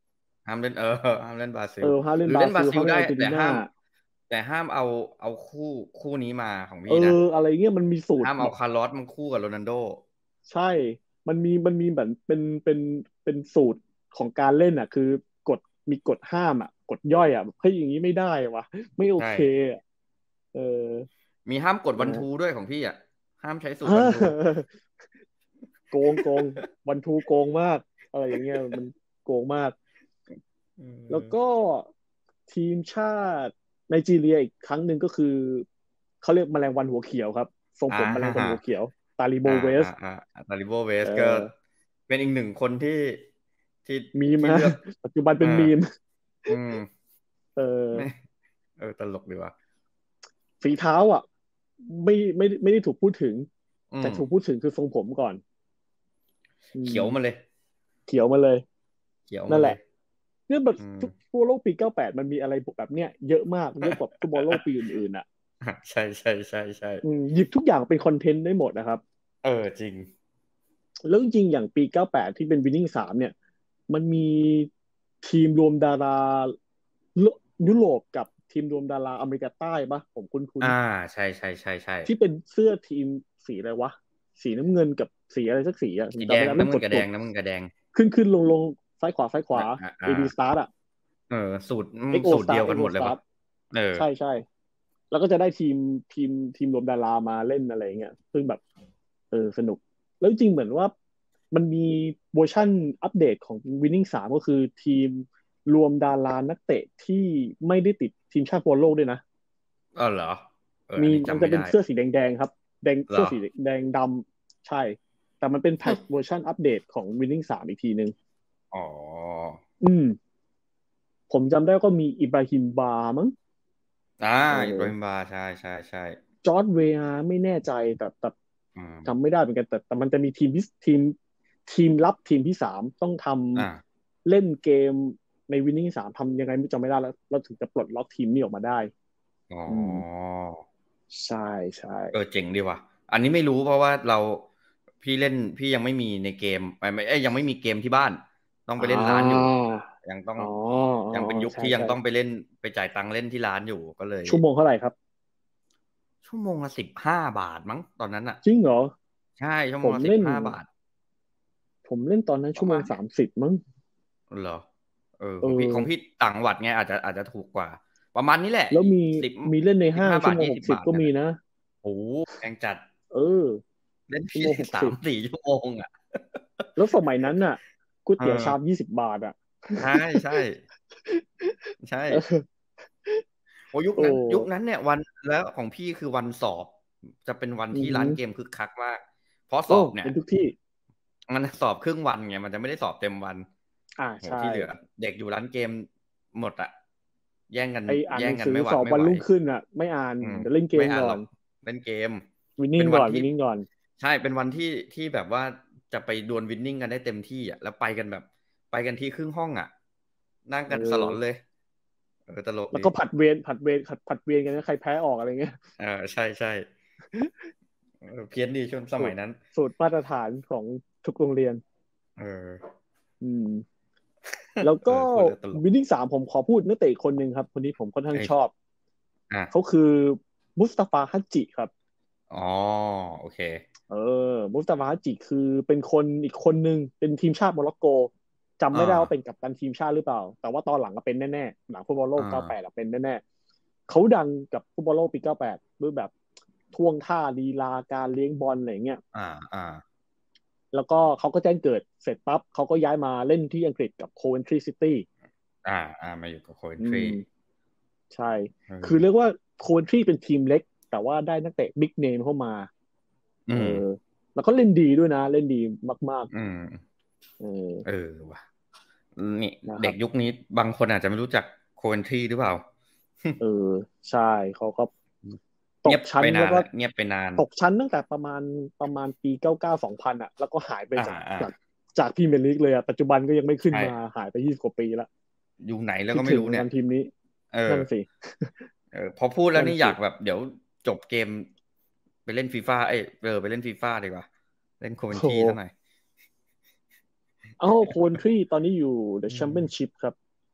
ห้ามเล่นเออห้ามเล่นบราซิลเออห้ามเล่หรือนบราซิลเล่นบราซิลได้ห้ามเล่นอาร์เจนตินาแต่ห้ามแต่ห้ามเอาเอาคู่คู่นี้มาของเอพี่นะออะไรเงี้ยมันมีสูตห้ามเอารแบบคาร์ลอสมันคู่กับโรนัลโดใช่มันมีมันมีแบบเป็นเป็นเป็นสูตรของการเล่นอ่ะคือกฎมีกฎห้ามอ่ะกฎย่อยอ่ะเฮ้ยอย่างนี้ไม่ได้วะไม่โอใช่เคอะเออมีห้ามกดวันทูนะด้วยของพี่อ่ะห้ามใช้สูตรวันทูเออโกงโกงวันทูโกงมากอะไรอย่างเงี้ยมันโกงมากเแล้วออก็ทีมชาติไนจีเรียอีกครั้งหนึ่งก็คือเขาเรียกแมลงวันหัวเขียวครับทรงอ่าผมแมลงวันฮ่าฮ่าหัวเขียวตาลิโบอ่าเวสอ่าอ่าตาลิโบเวเอสก็อเป็นอีกหนึ่งคนที่ที่มีมฮะที่เลือกปัจจุบันเออเป็นมีมอืมเออไม่เออตลกดีว่ะฝีเท้าอ่ะไม่ไม่ไม่ได้ถูกพูดถึงอืมแต่ถูกพูดถึงคือทรงผมก่อนอืมเขียวมาเลยเขียวมาเลยเขียวนั่นแหละมาเลยเนี่ยแบบอืมฟุตบอลโลกปีเก้าแปดมันมีอะไรแบบเนี้ยเยอะมากเยอะกว่าฟุตบอลโลกปีอื่นๆอ่ะใช่ใช่ใช่ใช่อืมหยิบทุกอย่างเป็นคอนเทนต์ได้หมดนะครับเออจริงแล้วจริงๆอย่างปีเก้าแปดที่เป็นวินนิ่งสามเนี่ยมันมีทีมรวมดารายุโรปกับทีมรวมดาราอเมริกาใต้ปะผมคุ้นอ่าใช่ใช่ใช่ใช่ๆที่เป็นเสื้อทีมสีอะไรวะสีน้ำเงินกับสีอะไรสักสีอ่ะผมสีแดจำไม่ได้มันงน้ำเงินกับแดกดงน้ำเงินกับแดงๆขึ้นขึ้นลงลงซ้ายขวาซ้ายขวาอ่าอ่าอ่าเอ บี Start อ่ะเออสูตรอืมเอ็กซ์ โอสูตรเดียว Start กันหเอ็กซ์ โอมดเลยปะ Start เออใช่ใช่ แล้วก็จะได้ทีมทีมทีมรวมดารามาเล่นอะไรเงี้ยซึ่งแบบเออสนุกแล้วจริงเหมือนว่ามันมีเวอร์ชั่นอัปเดตของ Winning สามก็คือทีมรวมดารานักเตะที่ไม่ได้ติดทีมชาติฟุตบอลโลกด้วยนะเออเหรอเอออัมีนนี้มันจำไม่ได้จะเป็นเสื้อสีแดงๆครับแดงเหรอเสื้อสีแดงดำใช่แต่มันเป็นแพฮึทช์เวอร์ชันอัปเดตของ Winning สามอีกทีนึงอ๋ออืมผมจำได้ก็มีอิบราฮิมบามั้งอ่าเออิบราอฮิมบาใช่ใช่ใช่จอร์ดเวอาร์ไม่แน่ใจแต่แต่อืมจำไม่ได้เหมือนกันแต่แต่มันจะมีทีมที่ทีมทีมลับทีมที่สามต้องทอ่าำเล่นเกมในวินนิ่งสามทำยังไงไม่จำไม่ได้แล้วเราถึงจะปลดล็อกทีมนี้ออกมาได้อ๋ออืมใช่ใช่เออเจ๋งดีว่ะอันนี้ไม่รู้เพราะว่าเราพี่เล่นพี่ยังไม่มีในเกมไม่ไม่เอ้ยยังไม่มีเกมที่บ้านต้องไปอ่เล่นร้านอยู่ายังต้องอ๋ออ๋อยังเป็นยุคใช่ที่ยังใช่ต้องไปเล่นไปจ่ายตังค์เล่นที่ร้านอยู่ก็เลยชั่วโมงเท่าไหร่ครับชั่วโมงละสิบห้าบาทมั้งตอนนั้นอ่ะจริงเหรอใช่ชั่วโมงละสิบผมเล่นห้าบาทผมเล่นตอนนั้นชั่วโมงสาประมาณเนี้ยมสิบมั้งเหรอเออเอของพี่ของพี่อต่างจังหวัดไงอาจจะอาจจะถูกกว่าประมาณนี้แหละแล้วมีสิบมีเล่นในสิบห้าห้างชั่วโมงบาทยี่สิบหกสิบก็บาทนั่นแหละมีนะโอ้โหแพงจัดเออเล่นชั่วโมงพี่ได้หกสิบสามสี่ชั่วโมงอ่ะแล้วสมัยนั้นน่ะก๋วยเอเตี๋ยวชามอยี่สิบบาทอ่ะใช่ใช่ใช่เออโอ้ยุคโอ้นั้นยุคนั้นเนี่ยวันแล้วของพี่คือวันสอบจะเป็นวันที่อือหือร้านเกมคึกคักมากเพราะสโอ้อบเนี่ยเป็นทุกที่มันสอบครึ่งวันไงมันจะไม่ได้สอบเต็มวันอ่าโหใช่ที่เหลือเด็กอยู่ร้านเกมหมดอะแย่งกันไออ่านแย่งกันหนังสือไม่หวัดไม่ไหวสอบวันรุ่งขึ้นอ่ะไม่อ่านอืมเดี๋ยวเล่นเกมก่อนไม่อ่านหรอกเล่นเกมวินนิ่งก่อนวิเป็นวันที่นนิ่งก่อนใช่เป็นวันที่ที่แบบว่าจะไปดวลวินนิ่งกันได้เต็มที่อ่ะแล้วไปกันแบบไปกันที่ครึ่งห้องอ่ะนั่งเอกันสลอนเลอยเออตลกดีแล้วก็ผัดเวรผัดเวรผัดผัดเวรกันนะใครแพ้ออกอะไรเงี้ยเออใช่ใช่เออเพี้ยนดีช่วงสสูตรมัยนั้นสูตรมาตรฐานของทุกโรงเรียนเอออืมแล้วเอก็อพูดแล้วตลกวินนิ่งสามผมขอพูดนักเตะอีกคนหนึ่งครับคนนี้ผมค่อนข้างไอ้ชอบอ่ะเขาคือมุสตาฟาฮัจจิครับอ๋อโอเคเออมุสตาฟาฮัจจิคือเป็นคนอีกคนหนึ่งเป็นทีมชาติโมร็อกโกจำอ่าไม่ได้ว่าเป็นกัปตันทีมชาติหรือเปล่าแต่ว่าตอนหลังก็เป็นแน่ๆหลังฟุตบอลโลอ่กเก้าสิบแปดาอะเป็นแน่ๆเขาดังกับฟุตบอลโลกปีเก้าสิบแปดด้วยแบบท่วงท่าลีลาการเลี้ยงบอลอะไรเงี้ยอ่าอ่าแล้วก็เขาก็แจ้งเกิดเสร็จปั๊บเขาก็ย้ายมาเล่นที่อังกฤษกับโคเวนทรีซิตี้อ่าอ่ามาอยู่กับโคเอนอืทรีมใช่เออคือเรียกว่าโคเวนทรีเป็นทีมเล็กแต่ว่าได้นักเตะบิ๊กเนมเข้ามาอืมเออแล้วก็เล่นดีด้วยนะเล่นดีมากอืมๆเออเออว่ะนี่นะครับเด็กยุคนี้บางคนอาจจะไม่รู้จักโคเอนทรีหรือเปล่าเออใช่เขาก็ตกเงียบไปชั้นแล้วก็นานละเงียบไปนานตกชั้นตั้งแต่ประมาณประมาณปีเก้าเก้าสองพันอ่ะแล้วก็หายไปอ่าจากอ่าจากจากพรีเมียร์ลีกเลยอ่ะปัจจุบันก็ยังไม่ขึ้นใช่มาหายไปยี่สิบกว่าปีแล้วอยู่ไหนแล้วคิดถึงเหมือนก็ไม่รู้เนี่ยกันทีมนี้เออนั่นสิเออพอพูด แล้วนั่นสินี่อยากแบบเดี๋ยวจบเกมไปเล่นฟีฟ่าเอยเออไปเล่นฟีฟ่าดีกว่าเล่นโคเอนโอ้โหทรีซะหน่อยเอ้าโคนทรีตอนนี้อยู่ The อืม Championship ครับ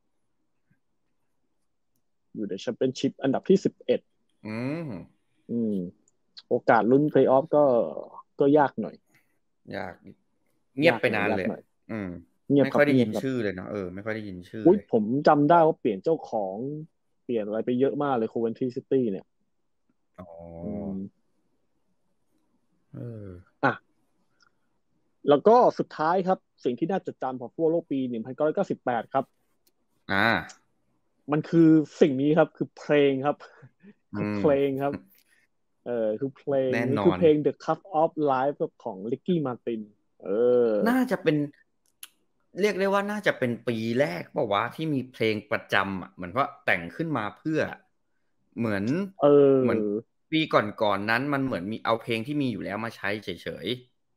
อยู่ในแชมเปี้ยนชิพอันดับที่สิบเอ็ดอืมอืมโอกาสลุ้นเพลย์ออฟก็ก็ยากหน่อยยากเงียบยากไปนานเลยหน่อยยากหน่อยอืมเงียบไม่ค่อยได้ยินครับเงียบครับชื่อเลยเนาะเออไม่ค่อยได้ยินชื่ออุ้ยเลยผมจำได้ว่าเปลี่ยนเจ้าของเปลี่ยนอะไรไปเยอะมากเลยโคเวนทรีซิตี้เนี่ยอ๋ออืมเอออ่ะแล้วก็สุดท้ายครับสิ่งที่น่าจดจำของฟุตบอลโลกปีหนึ่งพันเก้าร้อยเก้าสิบแปดครับอ่ามันคือสิ่งนี้ครับคือเพลงครับอืคือเพลงมครับเออคือเพลงแน่นอนมันคือเพลง The Cup of Life ของลิกกี้มาตินเออน่าจะเป็นเรียกได้ว่าน่าจะเป็นปีแรกเปล่าวะที่มีเพลงประจำอ่ะเหมือนว่าแต่งขึ้นมาเพื่อเหมือนเอเหมือนอปีก่อนๆนั้นมันเหมือนมีเอาเพลงที่มีอยู่แล้วมาใช้เฉย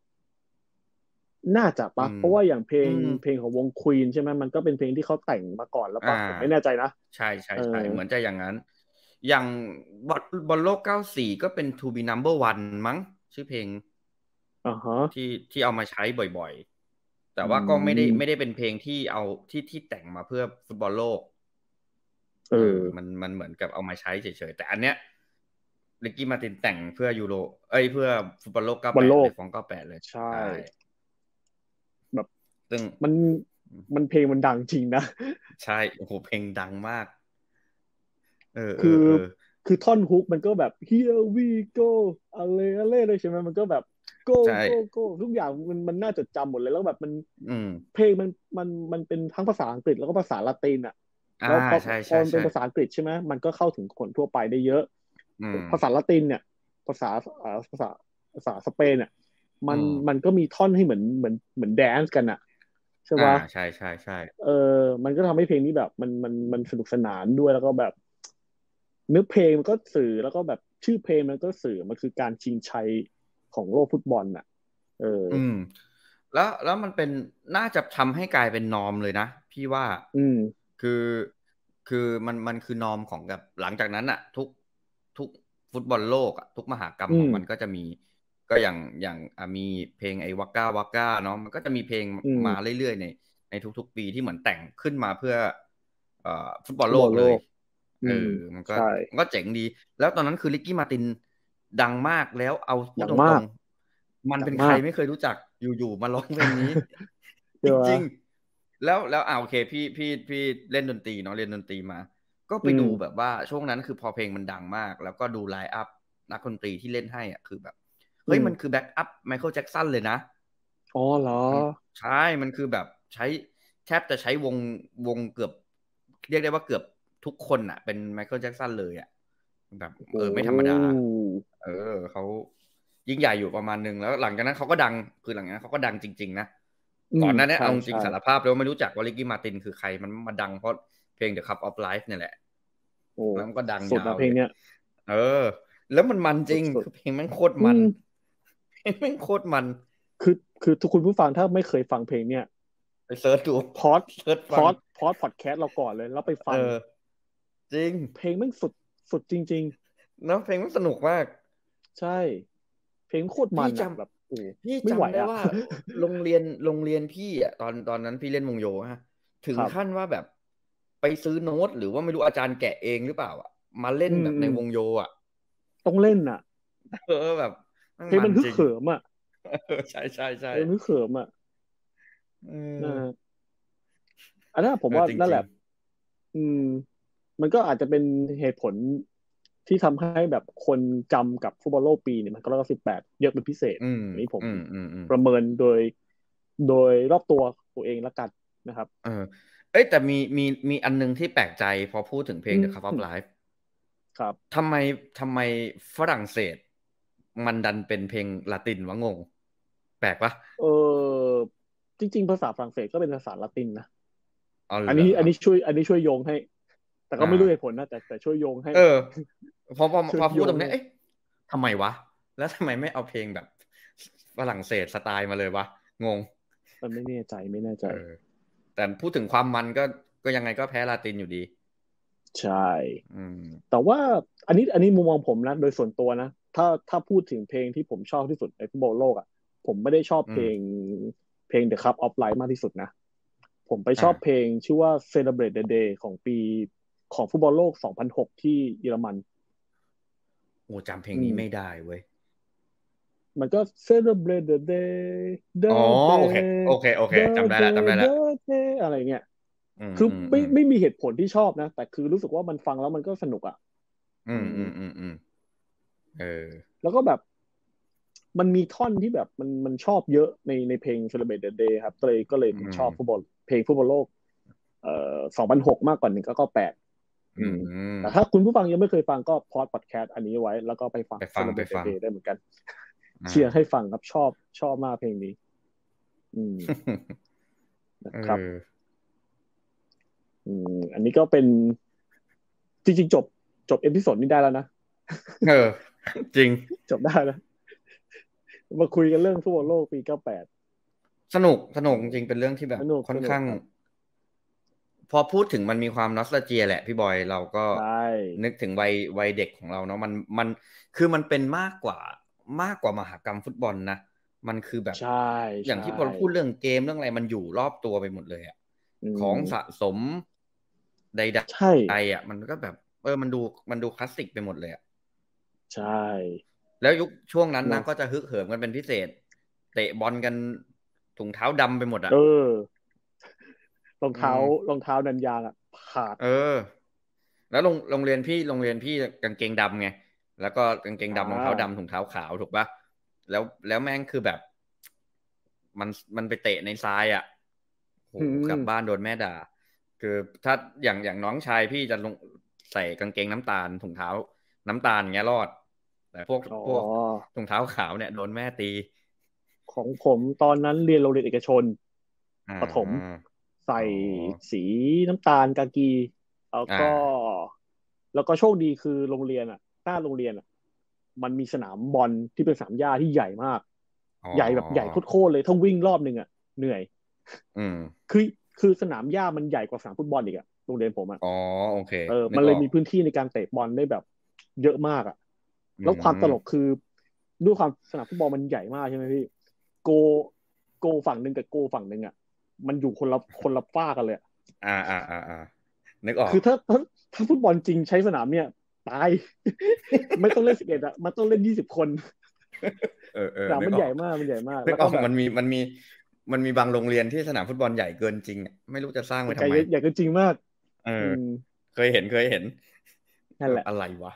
น่าจะๆอืมปะเพราะว่าอย่างเพลงอืมเพลงของวงควีนใช่ไหมมันก็เป็นเพลงที่เขาแต่งมาก่อนแล้วอ่าปะผมไม่แน่ใจนะใช่ใช่เออใช่เหมือนจะอย่างนั้นอย่างบอลบอลโลกเก้าสี่ก็เป็น To be number one มั้งชื่อเพลงอ่าฮะที่ที่เอามาใช้บ่อยๆแต่อืว่าก็ไม่ได้ไม่ได้มเป็นเพลงที่เอาที่ที่แต่งมาเพื่อฟุตบอลโลกเอเอออมันมันเหมือนกับเอามาใช้เฉยๆแต่อันเนี้ยริกกี้มาตินแต่งเพื่อยูโรเอ้ยเพื่อฟุตบอลโลกเก้าแปบอลโลกดเลยฟองเก้าแปดเลยใช่ใช่แบบซึ่งมันมันเพลงมันดังจริงนะใช่โอ้โหเพลงดังมากเออเอคืออเออคือท่อนฮุกมันก็แบบ here we go อะไรอะไรเลยใช่ไหมมันก็แบบ go ใช่ go go ทุกอย่างมันมันน่าจดจำหมดเลยแล้วแบบมันอืมเพลงมันมันมันเป็นทั้งภาษาอังกฤษแล้วก็ภาษาละตินอ่ะอ่าแล้วพอใช่พอมันเป็ใช่ใช่นภาษาอังกฤษใช่ไหมมันก็เข้าถึงคนทั่วไปได้เยอะอืมภาษาละตินเนี่ยภาษาอ่าภาษาภาษาสเปนเนี่ยมันอืมมันก็มีท่อนให้เหมือนเหมือนเหมือนแดนซ์กันอ่ะใช่อ่าปะใช่ใช่ใช่เออมันก็ทำให้เพลงนี้แบบมันมันมันสนุกสนานด้วยแล้วก็แบบเนื้อเพลงมันก็สื่อแล้วก็แบบชื่อเพลงมันก็สื่อมันคือการชิงชัยของโลกฟุตบอลน่ะเอออืมแล้วแล้วมันเป็นน่าจะทำให้กลายเป็นนอมเลยนะพี่ว่าอืมคือคือมันมันคือนอมของแบบหลังจากนั้นอะทุกทุกฟุตบอลโลกอะทุกมหากรรมอืมของมันก็จะมีก็อย่างอย่างอ่ะมีเพลงไอ้วากก้าวากก้าเนาะมันก็จะมีเพลงอืมมาเรื่อยๆในในทุกๆปีที่เหมือนแต่งขึ้นมาเพื่อเอ่อฟุตบอลฟุตบอลโลโลกเลยกอืเอมอมันก็ใช่มันก็เจ๋งดีแล้วตอนนั้นคือริกกี้มาตินดังมากแล้วเอาพูดตรงดังมากๆมันเป็นใครดังมากไม่เคยรู้จักอยู่ๆมาร้องเพลงนี้ใช่จไหมริงๆแล้วแล้วอ่าโอเคพี่พี่พี่เล่นดนตรีเนาะเรียนดนตรีมาก็ไปอืมดูแบบว่าช่วงนั้นคือพอเพลงมันดังมากแล้วก็ดูไลน์อัพนักดนตรีที่เล่นให้อ่ะคือแบบอืมเฮ้ยมันคือแบ็กอัพไมเคิลแจ็กสันเลยนะอ๋อเหรอมันใช่มันคือแบบใช้แทบจะใช้วงวงเกือบเรียกได้ว่าเกือบทุกคนอ่ะเป็นไมเคิลแจ็กสันเลยอ่ะแบบโอ้เออไม่ธรรมดาเออเขายิ่งใหญ่อยู่ประมาณนึงแล้วหลังจากนั้นเขาก็ดังคือหลังจากนั้นเขาก็ดังจริงๆนะอืมก่อนหน้านี้ใช่เอาจริใช่งสารภาพแล้วไม่รู้จักว่าลิกกี้มาตินคือใครมันมาดังเพราะเพลง The Cup of Life เนี่ยแหละโอ้แล้วมันก็ดังสุดยาวเลยนะเพลงเนี้ยเออแล้วมันมันจริงสุดคือเพลงแม่งโคตรมันๆอืมเพลงแม่งโคตรมันคือคือทุกคุณผู้ฟังถ้าไม่เคยฟังเพลงเนี้ยไปเซิร์ชดูพอดเซิร์ชฟังพอดพอดพอดแคสต์เราก่อนเลยแล้วไปเอฟังอจริงเพลงแม่งสุดสุดจริงแล้วเพลงมันสนุกมากๆใช่เพลงโคตรมัพี่จนอะแบบโอ้ำพี่ไม่ไหวจำได้อะว่าโรงเรียนโรงเรียนพี่อ่ะตอนตอนนั้นพี่เล่นวงโยฮะถึครับงขั้นว่าแบบไปซื้อโน้ตหรือว่าไม่รู้อาจารย์แกะเองหรือเปล่าอ่ะมาเล่นแบบในอืมอืมวงโยอ่ะต้องเล่นอะเออแบบแม่งเพลงมันฮึกมันจริงเหิมอะเออใช่ใช่ใช่เพลงมันฮึกเหิมอะเอนะออันนั้นผมเออจริงว่านั่นแหละอืมมันก็อาจจะเป็นเหตุผลที่ทำให้แบบคนจำกับฟุตบอลโลกปีเนี่ยมันก็ร้อยสิบแปดเยอะเป็นพิเศษๆอืมอันนี้ผมอืมอืมอืมประเมินโดยโดยรอบตัวตัวเองแล้วกันนะครับเออเอ้ยแต่มีมีมีอันนึงที่แปลกใจพอพูดถึงเพลงอื The Cup of ม Life ครับทำไมทำไมฝรั่งเศสมันดันเป็นเพลงลาตินวะงงแปลกปะเออจริงๆภาษาฝรั่งเศสก็เป็นภาษาละตินนะเอาเหรออันนี้อันนี้ช่วยอันนี้ช่วยโยงให้แต่ก็อ่าไม่รู้เหตุผลนะแต่แต่ช่วยโยงให้เออพอพอช่วยพอพูโยงให้ดตรงเนี้ยเอ๊ะทำไมวะแล้วทำไมไม่เอาเพลงแบบฝรั่งเศสสไตล์มาเลยวะงงมันไม่แน่ใจไม่แน่ใจเออแต่พูดถึงความมันก็ก็ยังไงก็แพ้ลาตินอยู่ดีใช่อืมแต่ว่าอันนี้อันนี้มุมมองผมนะโดยส่วนตัวนะถ้าถ้าพูดถึงเพลงที่ผมชอบที่สุดในฟุตบอลโลกอ่ะผมไม่ได้ชอบอืมเพลงเพลง The Cup of Life มากที่สุดนะผมไปชอ่าอบเพลงชื่อว่า Celebrate the Day ของปีของฟุตบอลโลกสองพันหกที่เยอรมันโอ้จำเพลงนี้ไม่ได้เว้ยมันก็ celebrate the day the อ๋อโอเค day โอเคโอเค the จำได้แล้ว day จำได้แล้ว the day อะไรเงี้ยอืมคือไม่อืมอืมไม่มีเหตุผลที่ชอบนะแต่คือรู้สึกว่ามันฟังแล้วมันก็สนุกอ่ะอืมอืมอืมอืมเออแล้วก็แบบมันมีท่อนที่แบบมันมันชอบเยอะในในเพลง celebrate the day ครับก็เลยก็เลยอืถึงชอบฟุตมบอลเพลงฟุตบอลโลกเอ่อสองพันหกมากกว่าหนึ่งเก้าเก้าแปดอือืมมแต่ถ้าคุณผู้ฟังยังไม่เคยฟังก็พอดพอดแคสต์อันนี้ไว้แล้วก็ไปฟังไปฟังไป celebrate the ฟัง day ได้เหมือนกันอ่าเชียร์ให้ฟังครับชอบชอบมากเพลงนี้อืม นะเอครับออืมอันนี้ก็เป็นจริงๆจบจบเอพิโซดนี้ได้แล้วนะเออจริงจบได้แล้วมาคุยกันเรื่องฟุตบอลโลกปีเก้าแปดสนุกสเอนุกจอริงเป็นเรื่องที่แบบสนุกค่อนข้างสนุกครับพอพูดถึงมันมีความนอสตาเจียแหละพี่บอยเราก็ใช่นึกถึงวัยวัยเด็กของเราเนาะมันมันคือมันเป็นมากกว่ามากกว่ามหกรรมฟุตบอลนะมันคือแบบใช่อย่างใช่ที่พอเราพูดเรื่องเกมเรื่องอะไรมันอยู่รอบตัวไปหมดเลยอะอืของสะมสมใดใช่ๆอ่ะมันก็แบบเออมันดูมันดูคลาสสิกไปหมดเลยอะใช่แล้วยุคช่วงนั้นนะเนาะก็จะฮึกเหิมกันเป็นพิเศษเตะบอลกันถุงเท้าดำไปหมดเออะอรองอืเท้ามรองเท้านันยางอ่ะขาดเออแล้วโรงโรงเรียนพี่โรงเรียนพี่กางเกงดำไงแล้วก็กางเกงอ่ดำรองเท้าดำาถุงเท้าขาวถูกปะแล้วแล้วแม่งคือแบบมันมันไปเตะในทรายอ่ะโหอืกลับบ้านมโดนแม่ด่าคือถ้าอย่างอย่างน้องชายพี่จะลงใส่กางเกงน้ำตาลถุงเท้าน้ำตาลเงี้ยรอดแต่พวกอ๋อพวกถุงเท้าขาวเนี่ยโดนแม่ตีของผมตอนนั้นเรียนโรงเรียนเอกชนอ่ประถมาใส่อ๋อสีน้ำตาลกากีแล้วอ่าก็แล้วก็โชคดีคือโรงเรียนอ่ะหน้าโรงเรียนอ่ะมันมีสนามบอลที่เป็นสนามหญ้าที่ใหญ่มากอ๋อใหญ่แบบใหญ่โคตรๆเลยถ้าวิ่งรอบหนึ่งอ่ะเหนื่อยอืมคือคือสนามหญ้ามันใหญ่กว่าสนามฟุตบอลอีกอะโรงเรียนผมอะอ๋อโอเคเออมันเลยนึกออกมีพื้นที่ในการเตะบอลได้แบบเยอะมากอ่ะอืแล้วความตลกมคือด้วยความสนามฟุตบอลมันใหญ่มากใช่ไหมพี่โกโกฝั่งหนึ่งกับโกฝั่งหนึ่งอ่ะมันอยู่คนละคนละฝ้ากกันเลยอะอ่าอ่าอ่าอ่านึกออกคือถ้าถ้าถ้าฟุตบอลจริงใช้สนามเนี่ยตายไม่ต้องเล่นสิบเอ็ดอ่ะมันต้องเล่นยี่สิบคนเออเออสนามมันใหญ่นึกออกมากมันใหญ่มากนึกออกแล้วก็แบบมันมีมันมีมันมีบางโรงเรียนที่สนามฟุตบอลใหญ่เกินจริงอะไม่รู้จะสร้างไว้ใหญ่ทำไมใหญ่ก็จริงมากเอออืมเคยเห็นเคยเห็นนั่นแหละแบบอะไรวะ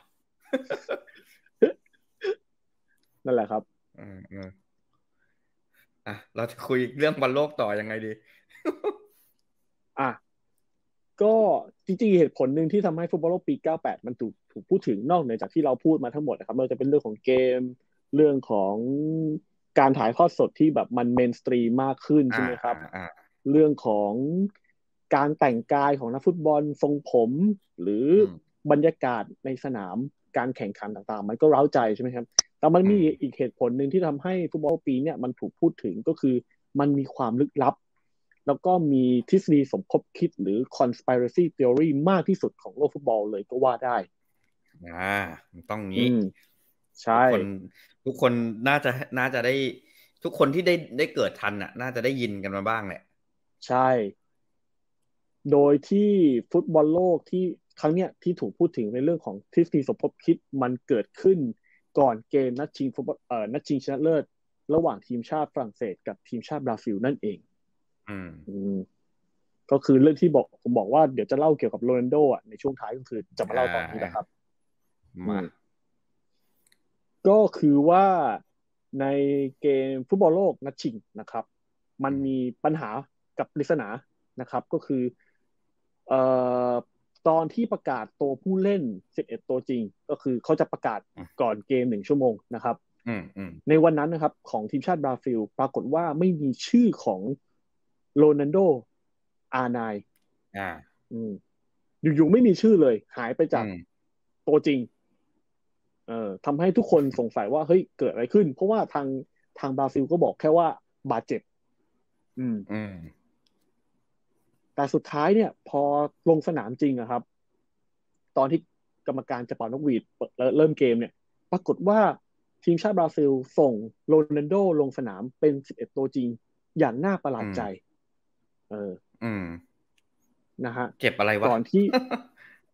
นั่นแหละครับเออเอออ่ะเราจะคุยเรื่องบอลโลกต่อยังไงดีอ่ะ ก็จริงๆเหตุผลหนึ่งที่ทำให้ฟุตบอลโลกปี เก้าสิบแปด มันถูกถูกพูดถึงนอกเหนือจากที่เราพูดมาทั้งหมดนะครับไม่ว่าจะเป็นเรื่องของเกมเรื่องของการถ่ายทอดสดที่แบบมันเมนสตรีมมากขึ้นอ่าใช่ไหมครัอ่าบอ่าเรื่องของการแต่งกายของนักฟุตบอลทรงผมหรืออืมบรรยากาศในสนามการแข่งขันต่างๆมันก็เร้าใจใช่ไหมครับแต่มันมีอืมอีกเหตุผลหนึ่งที่ทำให้ฟุตบอลปีเนี่ยมันถูกพูดถึงก็คือมันมีความลึกลับ แล้วก็มีทฤษฎีสมคบคิดหรือ conspiracy theory มากที่สุดของโลกฟุตบอลเลยก็ว่าได้อ่ามันต้องงี้อืมใช่ทุกคนทุกคนน่าจะน่าจะได้ทุกคนที่ได้ได้เกิดทันอ่ะน่าจะได้ยินกันมาบ้างแหละใช่โดยที่ฟุตบอลโลกที่ครั้งเนี้ยที่ถูกพูดถึงในเรื่องของทฤษฎีสมคบคิดมันเกิดขึ้นก่อนเกมนัดชิงฟุตบอลเอ่อนัดชิงชนะเลิศระหว่างทีมชาติฝรั่งเศสกับทีมชาติบราซิลนั่นเองอืมอืมก็คือเรื่องที่บอกผมบอกว่าเดี๋ยวจะเล่าเกี่ยวกับโรนัลโดอ่ะในช่วงท้ายก็คือจะมาอ่เล่าตอนนี้แหละครับาอืมาม ก็คือว่าในเกมฟุตบอลโลกนัดชิงนะครับมันอืมมีปัญหากับปริศนานะครับก็คือเอ่อตอนที่ประกาศตัวผู้เล่นสิบเอ็ดตัวจริงก็คือเขาจะประกาศอืมก่อนเกมหนึ่งชั่วโมงนะครับอืมอืมในวันนั้นนะครับของทีมชาติบราซิลปรากฏว่าไม่มีชื่อของโรนัลโด อาร์ ไนน์อ่าอืมอยู่ๆไม่มีชื่อเลยหายไปจากอืมตัวจริง เออทำให้ทุกคนสงสัยว่าเฮ้ยเกิดอะไรขึ้นเพราะว่าทางทางบราซิลก็บอกแค่ว่าบาดเจ็บอืมอืมแต่สุดท้ายเนี่ยพอลงสนามจริงอะครับตอนที่กรรมการจะเป่านกหวีดเปิดเริ่มเกมเนี่ยปรากฏว่าทีมชาติบราซิลส่งโรนัลโดลงสนามเป็นสิบเอ็ดตัวจริงอย่างน่าประหลาอืมดใจเอออืมนะฮะเจ็บอะไรวะก่อนที่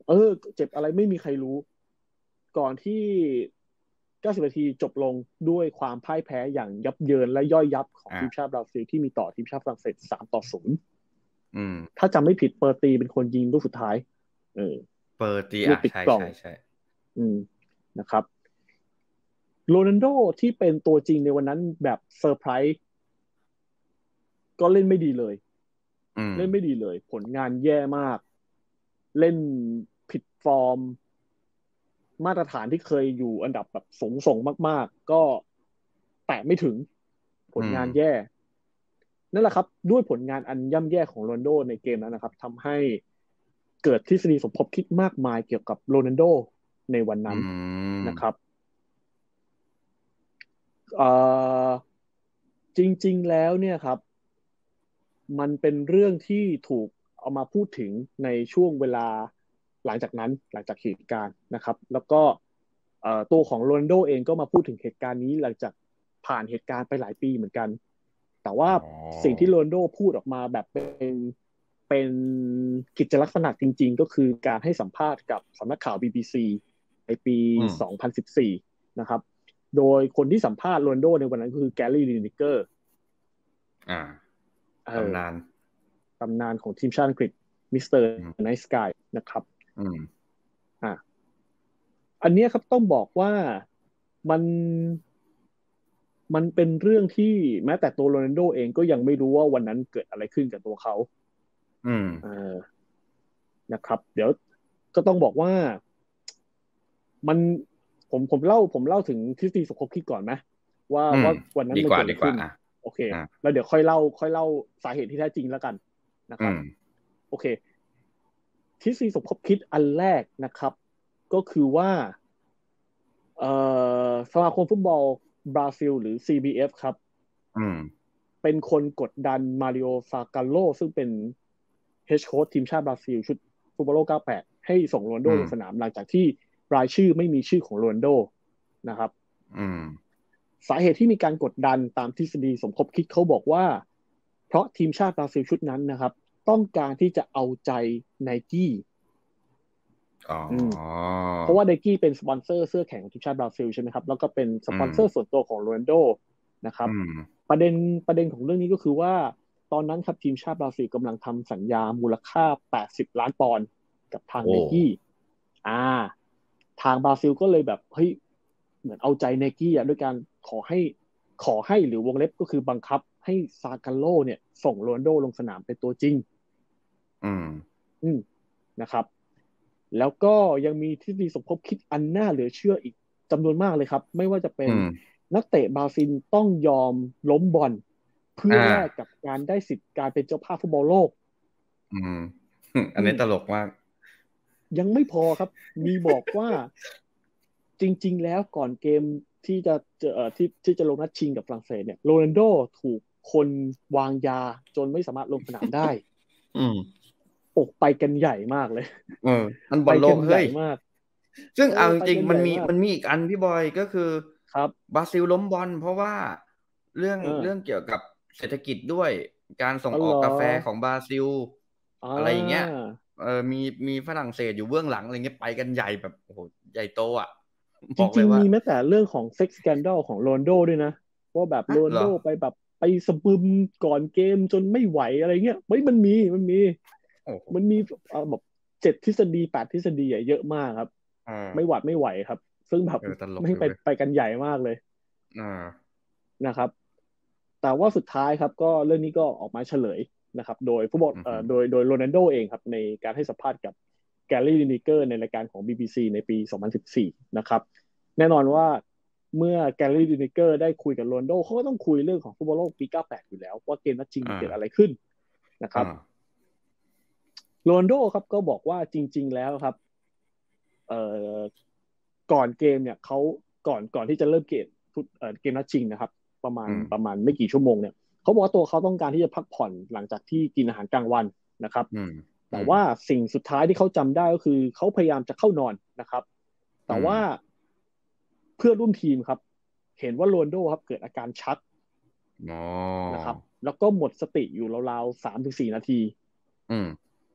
เออเจ็บอะไรไม่มีใครรู้ก่อนที่เก้าสิบนาทีจบลงด้วยความพ่ายแพ้อย่างยับเยินและย่อยยับของทีมชาติบราซิลที่มีต่อทีมชาติฝรั่งเศสสามต่อศูนย์อืมถ้าจำไม่ผิดเปอร์ตีเป็นคนยิงลูกสุดท้ายเออเปิดตีลูกอ่ะใช่ปิดกล่องใช่ใช่อืมนะครับโรนัลโดที่เป็นตัวจริงในวันนั้นแบบเซอร์ไพรส์ก็เล่นไม่ดีเลยอืมเล่นไม่ดีเลยผลงานแย่มากเล่นผิดฟอร์มมาตรฐานที่เคยอยู่อันดับแบบสูงส่งมากๆก็แตะไม่ถึงผลอืมงานแย่นั่นแหละครับด้วยผลงานอันย่ำแย่ของโรนัลโดในเกมนั้นนะครับทำให้เกิดทฤษฎีสมคบคิดมากมายเกี่ยวกับโรนัลโดในวันอืนั้นมนะครับเอ่อจริงๆแล้วเนี่ยครับมันเป็นเรื่องที่ถูกเอามาพูดถึงในช่วงเวลาหลังจากนั้นหลังจากเหตุการณ์นะครับแล้วก็เอ่อตัวของโรนัลโดเองก็มาพูดถึงเหตุการณ์นี้หลังจากผ่านเหตุการณ์ไปหลายปีเหมือนกันแต่ว่าอ๋อสิ่งที่โรนัลโดพูดออกมาแบบเป็นเป็นกิจลักษณะจริงๆก็คือการให้สัมภาษณ์กับสำนักข่าว บี บี ซี ในปีอืมสองพันสิบสี่นะครับโดยคนที่สัมภาษณ์โรนัลโดในวันนั้นก็คือแกรี่ลินเกอร์อ่าเออตำนานตำนานของทีมชาติอังกฤษมิสเตอร์อืมไนท์สกายนะครับอืมอ่ะอันนี้ครับต้องบอกว่ามันมันเป็นเรื่องที่แม้แต่ตัวโรนัลโดเองก็ยังไม่รู้ว่าวันนั้นเกิดอะไรขึ้นกับตัวเขาอืมเออนะครับเดี๋ยวก็ต้องบอกว่ามันผมผมเล่าผมเล่าถึงทฤษฎีสมคบคิดก่อนไหมว่าอืมว่าวันนั้นมันดีกว่าเกิดอะไรขึ้นดีกว่าอ่ะโอเคอ่าแล้วเดี๋ยวค่อยเล่าค่อยเล่าสาเหตุที่แท้จริงแล้วกันนะครับอืมโอเค ทฤษฎีสมคบคิดอันแรกนะครับก็คือว่าเอ่อสมาคมฟุตบอลบราซิลหรือ ซี บี เอฟ ครับอืมเป็นคนกดดันมาริโอซากาโลซึ่งเป็นเฮดโค้ชทีมชาติบราซิลชุดฟุตบอลโลกเก้าสิบแปดให้ส่งโรนลโดอืมลงสนามหลังจากที่รายชื่อไม่มีชื่อของโรนลโดนะครับอืมสาเหตุที่มีการกดดันตามทฤษฎีสมคบคิดเขาบอกว่าเพราะทีมชาติบราซิลชุดนั้นนะครับต้องการที่จะเอาใจไนกี้อ๋ออืม เพราะว่าไนกี้เป็นสปอนเซอร์เสื้อแข่งของทีมชาติบราซิลใช่ไหมครับแล้วก็เป็นสอืมปอนเซอร์ส่วนตัวของโรนัลโดนะครับอืมประเด็นประเด็นของเรื่องนี้ก็คือว่าตอนนั้นครับทีมชาติบราซิลกำลังทำสัญญามูลค่าแปดสิบล้านปอนด์กับทางไนโอ้กี้อ่าทางบราซิลก็เลยแบบเฮ้ยเหมือนเอาใจไนกี้อ่ะด้วยการขอให้ขอให้หรือวงเล็บก็คือบังคับให้ซาการโลเนี่ยส่งโรนัลโดลงสนามเป็นตัวจริงอืมอืมนะครับแล้วก็ยังมีทฤษฎีสมคบคิดอันน่าเหลือเชื่ออีกจำนวนมากเลยครับไม่ว่าจะเป็นอืมนักเตะบราซิลต้องยอมล้มบอลเพื่ออ่าแลกกับการได้สิทธิ์การเป็นเจ้าภาพฟุตบอลโลกอืมอันอืมนี้ตลกมากยังไม่พอครับมีบอกว่าจริงๆแล้วก่อนเกมที่จะเจอเอ่อที่ที่จะลงนัดชิงกับฝรั่งเศสเนี่ยโรนัลโดถูกคนวางยาจนไม่สามารถลงสนามได้อืมอกไปกันใหญ่มากเลยเออมันบไปอลโลกันใหญ่กเฮ้ยมากซึ่งเออเอาจไปกันใหญ่ริงๆมันมีมากมันมีอีกอันพี่บอยก็คือครับบราซิลล้มบอลเพราะว่าเรื่องเออเรื่องเกี่ยวกับเศรษฐกิจด้วยการส่งอ๋อเหรอออกกาแฟของบราซิลอ่อะไรอย่างเงี้ยาเออมีมีฝรั่งเศสอยู่เบื้องหลังอะไรเงี้ยไปกันใหญ่แบบโอ้โหใหญ่โตอ่ะจบอกเลยว่าริงๆมีแม้แต่เรื่องของเซ็กซ์สแกนด a ลของโรนลโดด้วยนะว่าแบบโรฮะนลโดเหรอไปแบบไปสะบึมก่อนเกมจนไม่ไหวอะไรเงี้ยเฮ้ยมันมีมันมีโอ้โหมันมีเอ่อแบบเจ็ดทฤษฎีแปดทฤษฎีอะเยอะมากครับอ่าไม่หวัดไม่ไหวครับซึ่งแบบเออตลกไม่ไปเลยเว้ยไปกันใหญ่มากเลยอ่านะครับแต่ว่าสุดท้ายครับก็เรื่องนี้ก็ออกมาเฉลยนะครับโดยผู้บอกอือหือเอ่อโดยโดยโรนัลโดเองครับในการให้สัมภาษณ์กับแกลลี่ลินิเกอร์ในรายการของ บี บี ซี ในปีสองพันสิบสี่นะครับ แน่นอนว่าเมื่อแกลลี่ดินิเกอร์ได้คุยกับโรนลโดเขาก็ต้องคุยเรื่องของฟุตบอลโลกปีเก้าสิบแปดอยู่แล้วว่าเกมนัดชิงมันอ่าเกิดอะไรขึ้นนะครับอ่าโรนลโดครับก็บอกว่าจริงๆแล้วครับเอ่อก่อนเกมเนี่ยเขาก่อนก่อนที่จะเริ่มเกมฟุตเอ่อเกมนัดชิงนะครับประมาณอืมประมาณไม่กี่ชั่วโมงเนี่ยเขาบอกว่าตัวเขาต้องการที่จะพักผ่อนหลังจากที่กินอาหารกลางวันนะครับอืมอืแต่มว่าสิ่งสุดท้ายที่เขาจำได้ก็คือเขาพยายามจะเข้านอนนะครับอืแต่มว่าเพื่อนร่วมทีมครับเห็นว่าโรนลโดครับเกิดอาการชักอ๋อนะครับแล้วก็หมดสติอยู่ราวๆสามถึงสี่นาทีอืม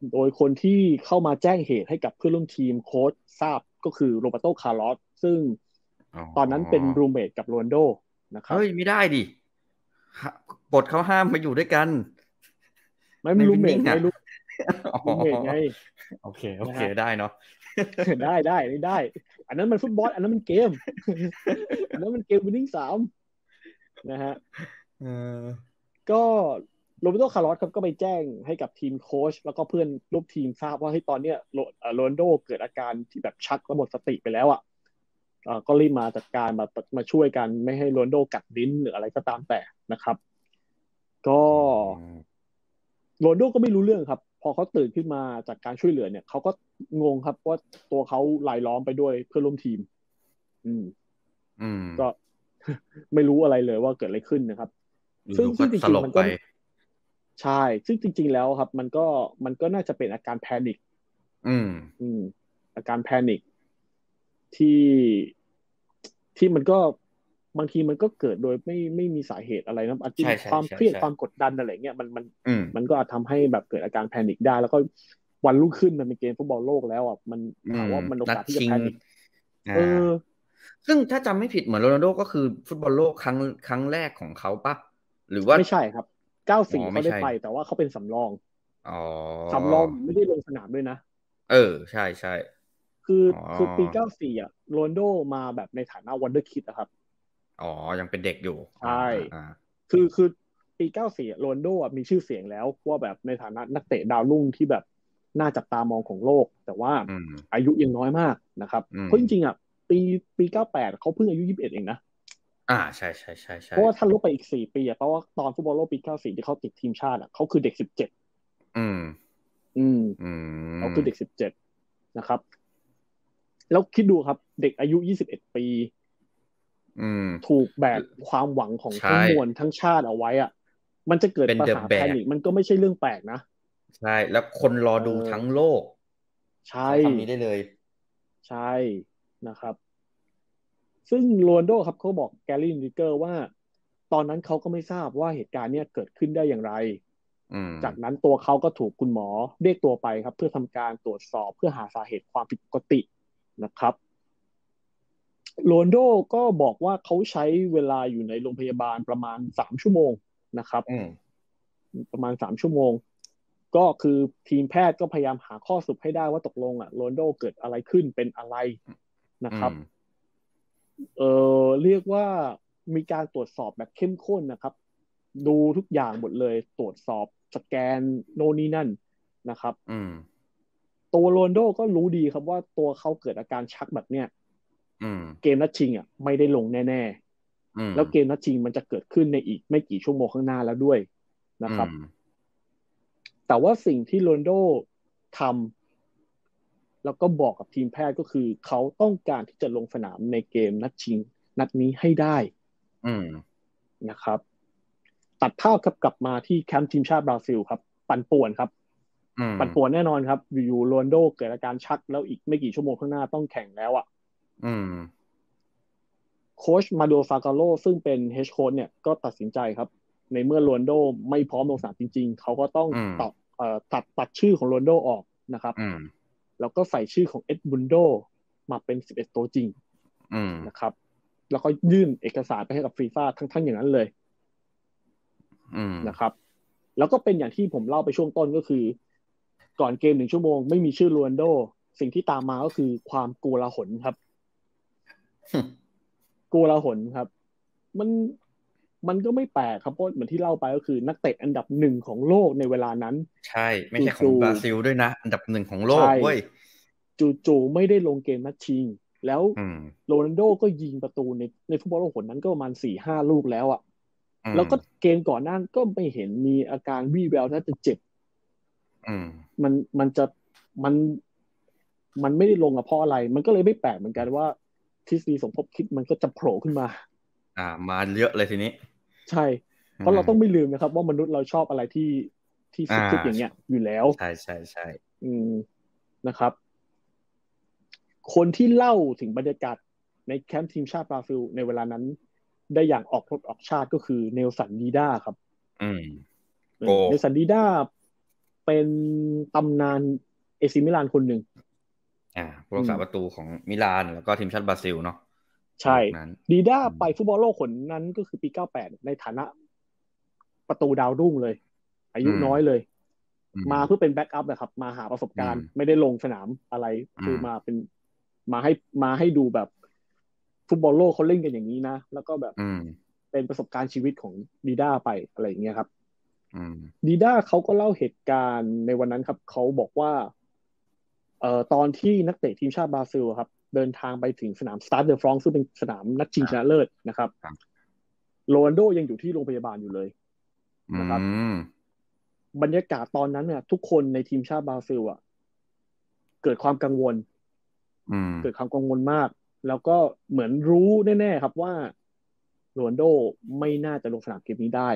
โดยคนที่เข้ามาแจ้งเหตุให้กับเพื่อนร่วมทีมโค้ชทราบก็คือโรเบโตคาร์ลอสซึ่งตอนนั้นเป็นรูมเมทกับโรนลโดนะครับเฮ้ยไม่ได้ดิกฎเขาห้ามมาอยู่ด้วยกันไม่ในรูมเมทวินนิ่งอ่ะไงรูมเมทไงโอเคโอเคได้เนาะได้ได้ไม่ได้อันนั้นมันฟุตบอลอันนั้นมันเกมอันนั้นมันเกมวินนิ่งสามนะฮะก็โรเบโตคาร์ลอสครับก็ไปแจ้งให้กับทีมโค้ชแล้วก็เพื่อนร่วมทีมทราบว่าเฮ้ยตอนเนี้ยโรนลโดเกิดอาการที่แบบชักและหมดสติไปแล้วอ่ะก็รีบมาจัดการมามาช่วยกันไม่ให้โรนลโดกัดลิ้นหรืออะไรก็ตามแต่นะครับก็โรนลโดก็ไม่รู้เรื่องครับพอเขาตื่นขึ้นมาจากการช่วยเหลือเนี่ยเขาก็งงครับว่าตัวเขาลายล้อมไปด้วยเพื่อนร่วมทีมอืมอืมก็ไม่รู้อะไรเลยว่าเกิดอะไรขึ้นนะครับซึ่งซึ่งจริงๆมันก็ใช่ซึ่งจริงๆแล้วครับมันก็มันก็น่าจะเป็นอาการแพนิคอืมอืมอาการแพนิคที่ที่มันก็บางทีมันก็เกิดโดยไม่ไม่มีสาเหตุอะไรนะอาจจะความเครียดความกดดันอะไรเงี้ยมันมันมันก็อาจทำให้แบบเกิดอาการแพนิคได้แล้วก็วันรุ่งขึ้นมันเป็นเกมฟุตบอลโลกแล้วอ่ะมันถามว่ามันโอกาสที่จะแพนิคเออซึ่งถ้าจำไม่ผิดเหมือนโรนัลโดก็คือฟุตบอลโลกครั้งครั้งแรกของเขาปะหรือว่าไม่ใช่ครับเก้าสิบสี่เขาได้ไปแต่ว่าเขาเป็นสำรองอ๋อสำรองไม่ได้ลงสนามด้วยนะเออใช่ใช่คือคือปีเก้าสิบสี่อ่ะโรนลโดมาแบบในฐานะวันเดอร์คิดนะครับอ๋อยังเป็นเด็กอยู่ใช่คือคือปีเก้าสิบสี่โรนลโดมีชื่อเสียงแล้วว่าแบบในฐานะนักเตะดาวรุ่งที่แบบน่าจับตามองของโลกแต่ว่าอายุยังน้อยมากนะครับเพราะจริงๆอ่ะปีปีเก้าแปดเขาเพิ่งอายุยี่สิบเอ็ดเองนะอ่าใช่ใช่ใช่ใช่เพราะว่าถ้าลบไปอีกสี่ปีอ่ะเพราะว่าตอนฟุตบอลโลกปีเก้าสิบสี่ที่เขาติดทีมชาติอ่ะเขาคือเด็กสิบเจ็ดอืมอืมเขาคือเด็กสิบเจ็ดนะครับแล้วคิดดูครับเด็กอายุยี่สิบเอ็ดปีถูกแบกความหวังของทั้งมวลทั้งชาติเอาไว้อ่ะมันจะเกิดปัญหาแพนิคมันก็ไม่ใช่เรื่องแปลกนะใช่แล้วคนรอดูทั้งโลกใช่คำนี้ได้เลยใช่นะครับซึ่งโรนลโดครับเขาบอกแกรี่ลิเกอร์ว่าตอนนั้นเขาก็ไม่ทราบว่าเหตุการณ์เนี้ยเกิดขึ้นได้อย่างไรจากนั้นตัวเขาก็ถูกคุณหมอเรียกตัวไปครับเพื่อทำการตรวจสอบเพื่อหาสาเหตุความผิดปกตินะครับโรนลโดก็บอกว่าเขาใช้เวลาอยู่ในโรงพยาบาลประมาณสามชั่วโมงนะครับประมาณสามชั่วโมงก็คือทีมแพทย์ก็พยายามหาข้อสรุปให้ได้ว่าตกลงอ่ะโรนลโดเกิดอะไรขึ้นเป็นอะไรนะครับเออเรียกว่ามีการตรวจสอบแบบเข้มข้นนะครับดูทุกอย่างหมดเลยตรวจสอบสแกนโน่นนี่นั่นนะครับตัวโรนลโดก็รู้ดีครับว่าตัวเขาเกิดอาการชักแบบเนี้ยเกมนัดชิงอ่ะไม่ได้ลงแน่ๆแล้วเกมนัดชิงมันจะเกิดขึ้นในอีกไม่กี่ชั่วโมงข้างหน้าแล้วด้วยนะครับแต่ว่าสิ่งที่โรนลโดทำแล้วก็บอกกับทีมแพทย์ก็คือเขาต้องการที่จะลงสนามในเกมนัดชิงนัดนี้ให้ได้นะครับตัดภาพครับกลับมาที่แคมป์ทีมชาติบราซิลครับปั่นป่วนครับปั่นป่วนแน่นอนครับอยู่ๆโรนลโดเกิดอาการชักแล้วอีกไม่กี่ชั่วโมงข้างหน้าต้องแข่งแล้วอ่ะโค้ชมาโดฟาการโลซึ่งเป็นเฮดโค้ชเนี่ยก็ตัดสินใจครับในเมื่อโรนลโดไม่พร้อมลงสนามจริงๆเขาก็ต้องตัดเอ่อตัดตัดชื่อของโรนลโดออกนะครับแล้วก็ใส่ชื่อของเอ็ดบุนโดมาเป็นสิบเอ็ดตัวจริงนะครับแล้วก็ยื่นเอกสารไปให้กับฟีฟ่าทั้งๆอย่างนั้นเลยนะครับแล้วก็เป็นอย่างที่ผมเล่าไปช่วงต้นก็คือก่อนเกมหนึ่งชั่วโมงไม่มีชื่อโรนลโดสิ่งที่ตามมาก็คือความโกลาหลครับโกลาหลครับมันมันก็ไม่แปลกครับเพราะเหมือนที่เล่าไปก็คือนักเตะอันดับหนึ่งของโลกในเวลานั้นใช่ไม่ใช่ของบราซิลด้วยนะอันดับหนึ่งของโลกเว้ยจู่ๆไม่ได้ลงเกมนัดชิงแล้วโรนัลโดก็ยิงประตูในในฟุตบอลโลกคนนั้นก็ประมาณสี่ห้าลูกแล้วอ่ะแล้วก็เกมก่อนหน้าก็ไม่เห็นมีอาการวี่แววน่าจะเจ็บมันมันจะมันมันไม่ได้ลงอะเพราะอะไรมันก็เลยไม่แปลกเหมือนกันว่าทฤษฎีสมคบคิดมันก็จะโผล่ขึ้นมาอ่ามาเยอะเลยทีนี้ใช่เพราะเราต้องไม่ลืมนะครับว่ามนุษย์เราชอบอะไรที่ที่สุดๆอย่างเงี้ยอยู่แล้วใช่ใช่ใช่อืมนะครับคนที่เล่าถึงบรรยากาศในแคมป์ทีมชาติบราซิลในเวลานั้นได้อย่างออกรถออกชาติก็คือเนลสันดีดาครับอืมเนลสันดีดาเป็นตำนานเอซิมิลานคนหนึ่งอ่าผู้รักษาประตูของมิลานแล้วก็ทีมชาติบราซิลเนาะใช่ยุคนั้นดีด้าไปฟุตบอลโลกคนนั้นก็คือปีเก้าแปดในฐานะประตูดาวรุ่งเลยอายุน้อยเลยมาเพื่อเป็นแบ็กอัพนะครับมาหาประสบการณ์ไม่ได้ลงสนามอะไรคือมาเป็นมาให้มาให้ดูแบบฟุตบอลโลกเขาเล่นกันอย่างนี้นะแล้วก็แบบเป็นประสบการณ์ชีวิตของดีด้าไปอะไรอย่างเงี้ยครับดีด้าเขาก็เล่าเหตุการณ์ในวันนั้นครับเขาบอกว่าเอ่อตอนที่นักเตะทีมชาติบราซิลครับเดินทางไปถึงสนามสตาร์เดอฟรองซ์ซึ่งเป็นสนามนัดชิงชนะเลิศนะครับโรนัลโดยังอยู่ที่โรงพยาบาลอยู่เลยนะครับบรรยากาศตอนนั้นเนี่ยทุกคนในทีมชาติบราซิลอ่ะเกิดความกังวลเกิดความกังวลมากแล้วก็เหมือนรู้แน่ๆครับว่าโรนัลโดไม่น่าจะลงสนามเกมนี้ได้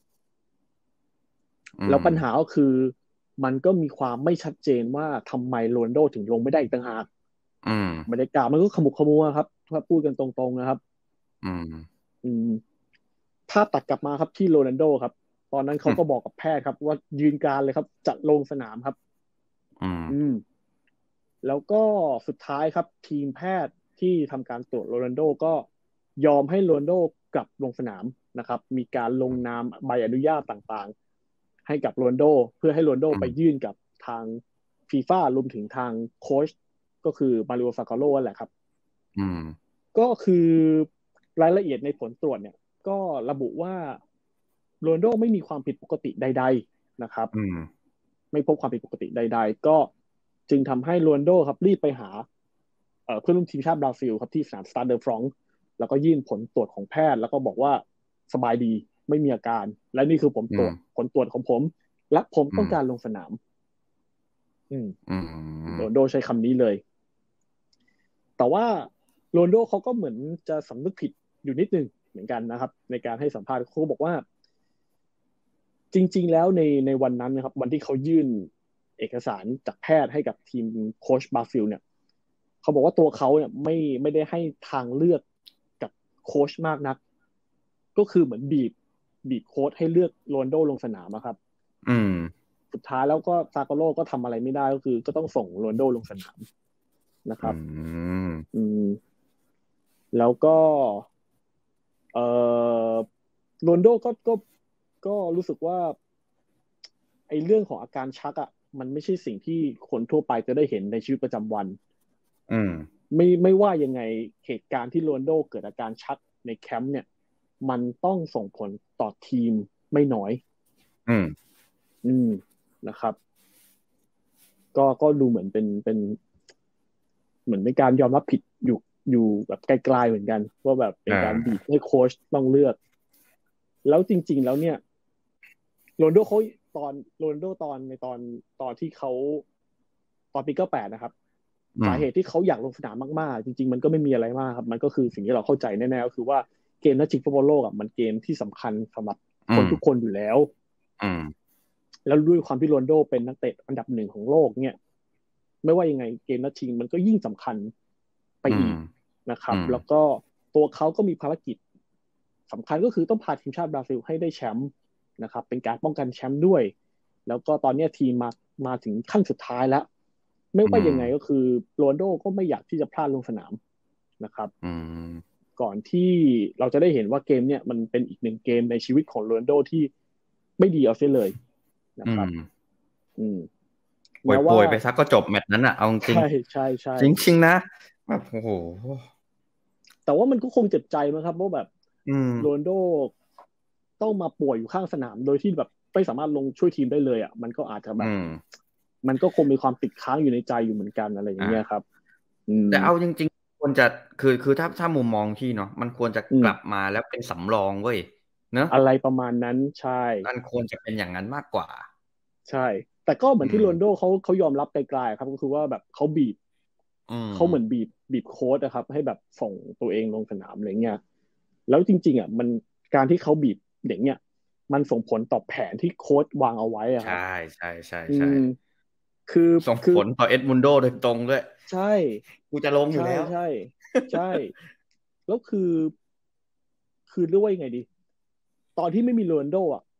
แล้วปัญหาก็คือมันก็มีความไม่ชัดเจนว่าทำไมโรนัลโดถึงลงไม่ได้อีกต่างหากบรรยากาศมันก็ขมุกขมัวครับถ้าพูดกันตรงๆนะครับอืมอืมภาพตัดกลับมาครับที่โรนัลโดครับตอนนั้นเขาก็บอกกับแพทย์ครับว่ายืนการเลยครับจะลงสนามครับอืมอืมแล้วก็สุดท้ายครับทีมแพทย์ที่ทำการตรวจโรนัลโดก็ยอมให้โรนัลโดกลับลงสนามนะครับมีการลงนามใบอนุญาตต่างๆให้กับโรนัลโดเพื่อให้โรนัลโดไปยื่นกับทางฟีฟ่ารวมถึงทางโค้ชก็คือมาริโอซาคาโร่นั่นแหละครับอืมก็คือรายละเอียดในผลตรวจเนี่ยก็ระบุว่าโรนัลโดไม่มีความผิดปกติใดๆนะครับไม่พบความผิดปกติใดๆก็จึงทำให้โรนัลโดครับรีบไปหาเอ่อเพื่อนร่วมทีมชาติบราซิลครับที่สนามสตาร์เดอฟรองซ์แล้วก็ยื่นผลตรวจของแพทย์แล้วก็บอกว่าสบายดีไม่มีอาการและนี่คือผมตรวจผลตรวจของผมและผมต้องการลงสนามอืมโรนัลโดใช้คำนี้เลยแต่ว่าโรนัลโดเขาก็เหมือนจะสำนึกผิดอยู่นิดนึงเหมือนกันนะครับในการให้สัมภาษณ์เขาบอกว่าจริงๆแล้วในในวันนั้นนะครับวันที่เขายื่นเอกสารจากแพทย์ให้กับทีมโค้ชบราซิลเนี่ยเขาบอกว่าตัวเขาเนี่ยไม่ไม่ได้ให้ทางเลือกกับโค้ชมากนักก็คือเหมือนบีบบีบโค้ชให้เลือกโรนัลโดลงสนามครับอืมสุดท้ายแล้วก็ซาโกโลก็ทำอะไรไม่ได้ก็คือก็ต้องส่งโรนัลโดลงสนามนะครับอืมแล้วก็เอ่อโรนัลโดก็ก็ก็รู้สึกว่าไอ้เรื่องของอาการชักอ่ะมันไม่ใช่สิ่งที่คนทั่วไปจะได้เห็นในชีวิตประจำวันอืมไม่ไม่ว่ายังไงเหตุการณ์ที่โรนัลโดเกิดอาการชักในแคมป์เนี่ยมันต้องส่งผลต่อทีมไม่น้อยอืมอืมนะครับก็ก็ดูเหมือนเป็นเป็นเหมือนเป็นการยอมรับผิดอยู่อยู่แบบไกลๆเหมือนกันว่าแบบเป็นการบีบให้โค้ชต้องเลือกแล้วจริงๆแล้วเนี่ยโรนัลโดเขาตอนโรนัลโดตอนในตอนตอนที่เขาตอนปีเก้าแปดนะครับสาเหตุที่เขาอยากลงสนามมากๆจริงๆมันก็ไม่มีอะไรมากครับมันก็คือสิ่งที่เราเข้าใจแน่ๆก็คือว่าเกมนัดชิงฟุตบอลโลกอ่ะมันเกมที่สำคัญสำหรับคนทุกคนอยู่แล้วแล้วด้วยความที่โรนัลโดเป็นนักเตะอันดับหนึ่งของโลกเนี่ยไม่ว่ายังไงเกมนัดชิงมันก็ยิ่งสำคัญไปอีกนะครับแล้วก็ตัวเขาก็มีภารกิจสำคัญก็คือต้องพาทีมชาติบราซิลให้ได้แชมป์นะครับเป็นการป้องกันแชมป์ด้วยแล้วก็ตอนนี้ทีมมามาถึงขั้นสุดท้ายแล้วไม่ว่ายังไงก็คือโรนัลโดก็ไม่อยากที่จะพลาดลงสนามนะครับก่อนที่เราจะได้เห็นว่าเกมเนี่ยมันเป็นอีกหนึ่งเกมในชีวิตของโรนัลโดที่ไม่ดีเอาเสียเลยนะครับอืมป่วยป่วยไปซักก็จบแมตช์นั้นอ่ะเอาจริงใช่ใช่ใช่จริงๆนะแบบโอ้โหแต่ว่ามันก็คงเจ็บใจมั้งครับว่าแบบโรนัลโดต้องมาป่วยอยู่ข้างสนามโดยที่แบบไม่สามารถลงช่วยทีมได้เลยอ่ะมันก็อาจจะแบบมันก็คงมีความติดค้างอยู่ในใจอยู่เหมือนกันอะไรอย่างเงี้ยครับแต่เอาจริงๆควรจะคือคือถ้าถ้ามุมมองที่เนาะมันควรจะกลับมาแล้วเป็นสำรองเว้ยเนอะอะไรประมาณนั้นใช่มันควรจะเป็นอย่างนั้นมากกว่าใช่แต่ก็เหมือนที่โรนัลโดเขาเขายอมรับไกลๆครับก็คือว่าแบบเขาบีบเขาเหมือนบีบบีบโค้ชนะครับให้แบบส่งตัวเองลงสนามอะไรเงี้ยแล้วจริงๆอ่ะมันการที่เขาบีบเด็กเนี่ยมันส่งผลต่อแผนที่โค้ชวางเอาไว้อะครับใช่ใช่ใช่ใช่คือส่งผลต่อเอ็ดมุนโดโดยตรงด้วยใช่กูจะลงอยู่แล้วใช่ใช่แล้วคือคือเรียกว่ายังไงดีตอนที่ไม่มีโรนัลโดอ่ะ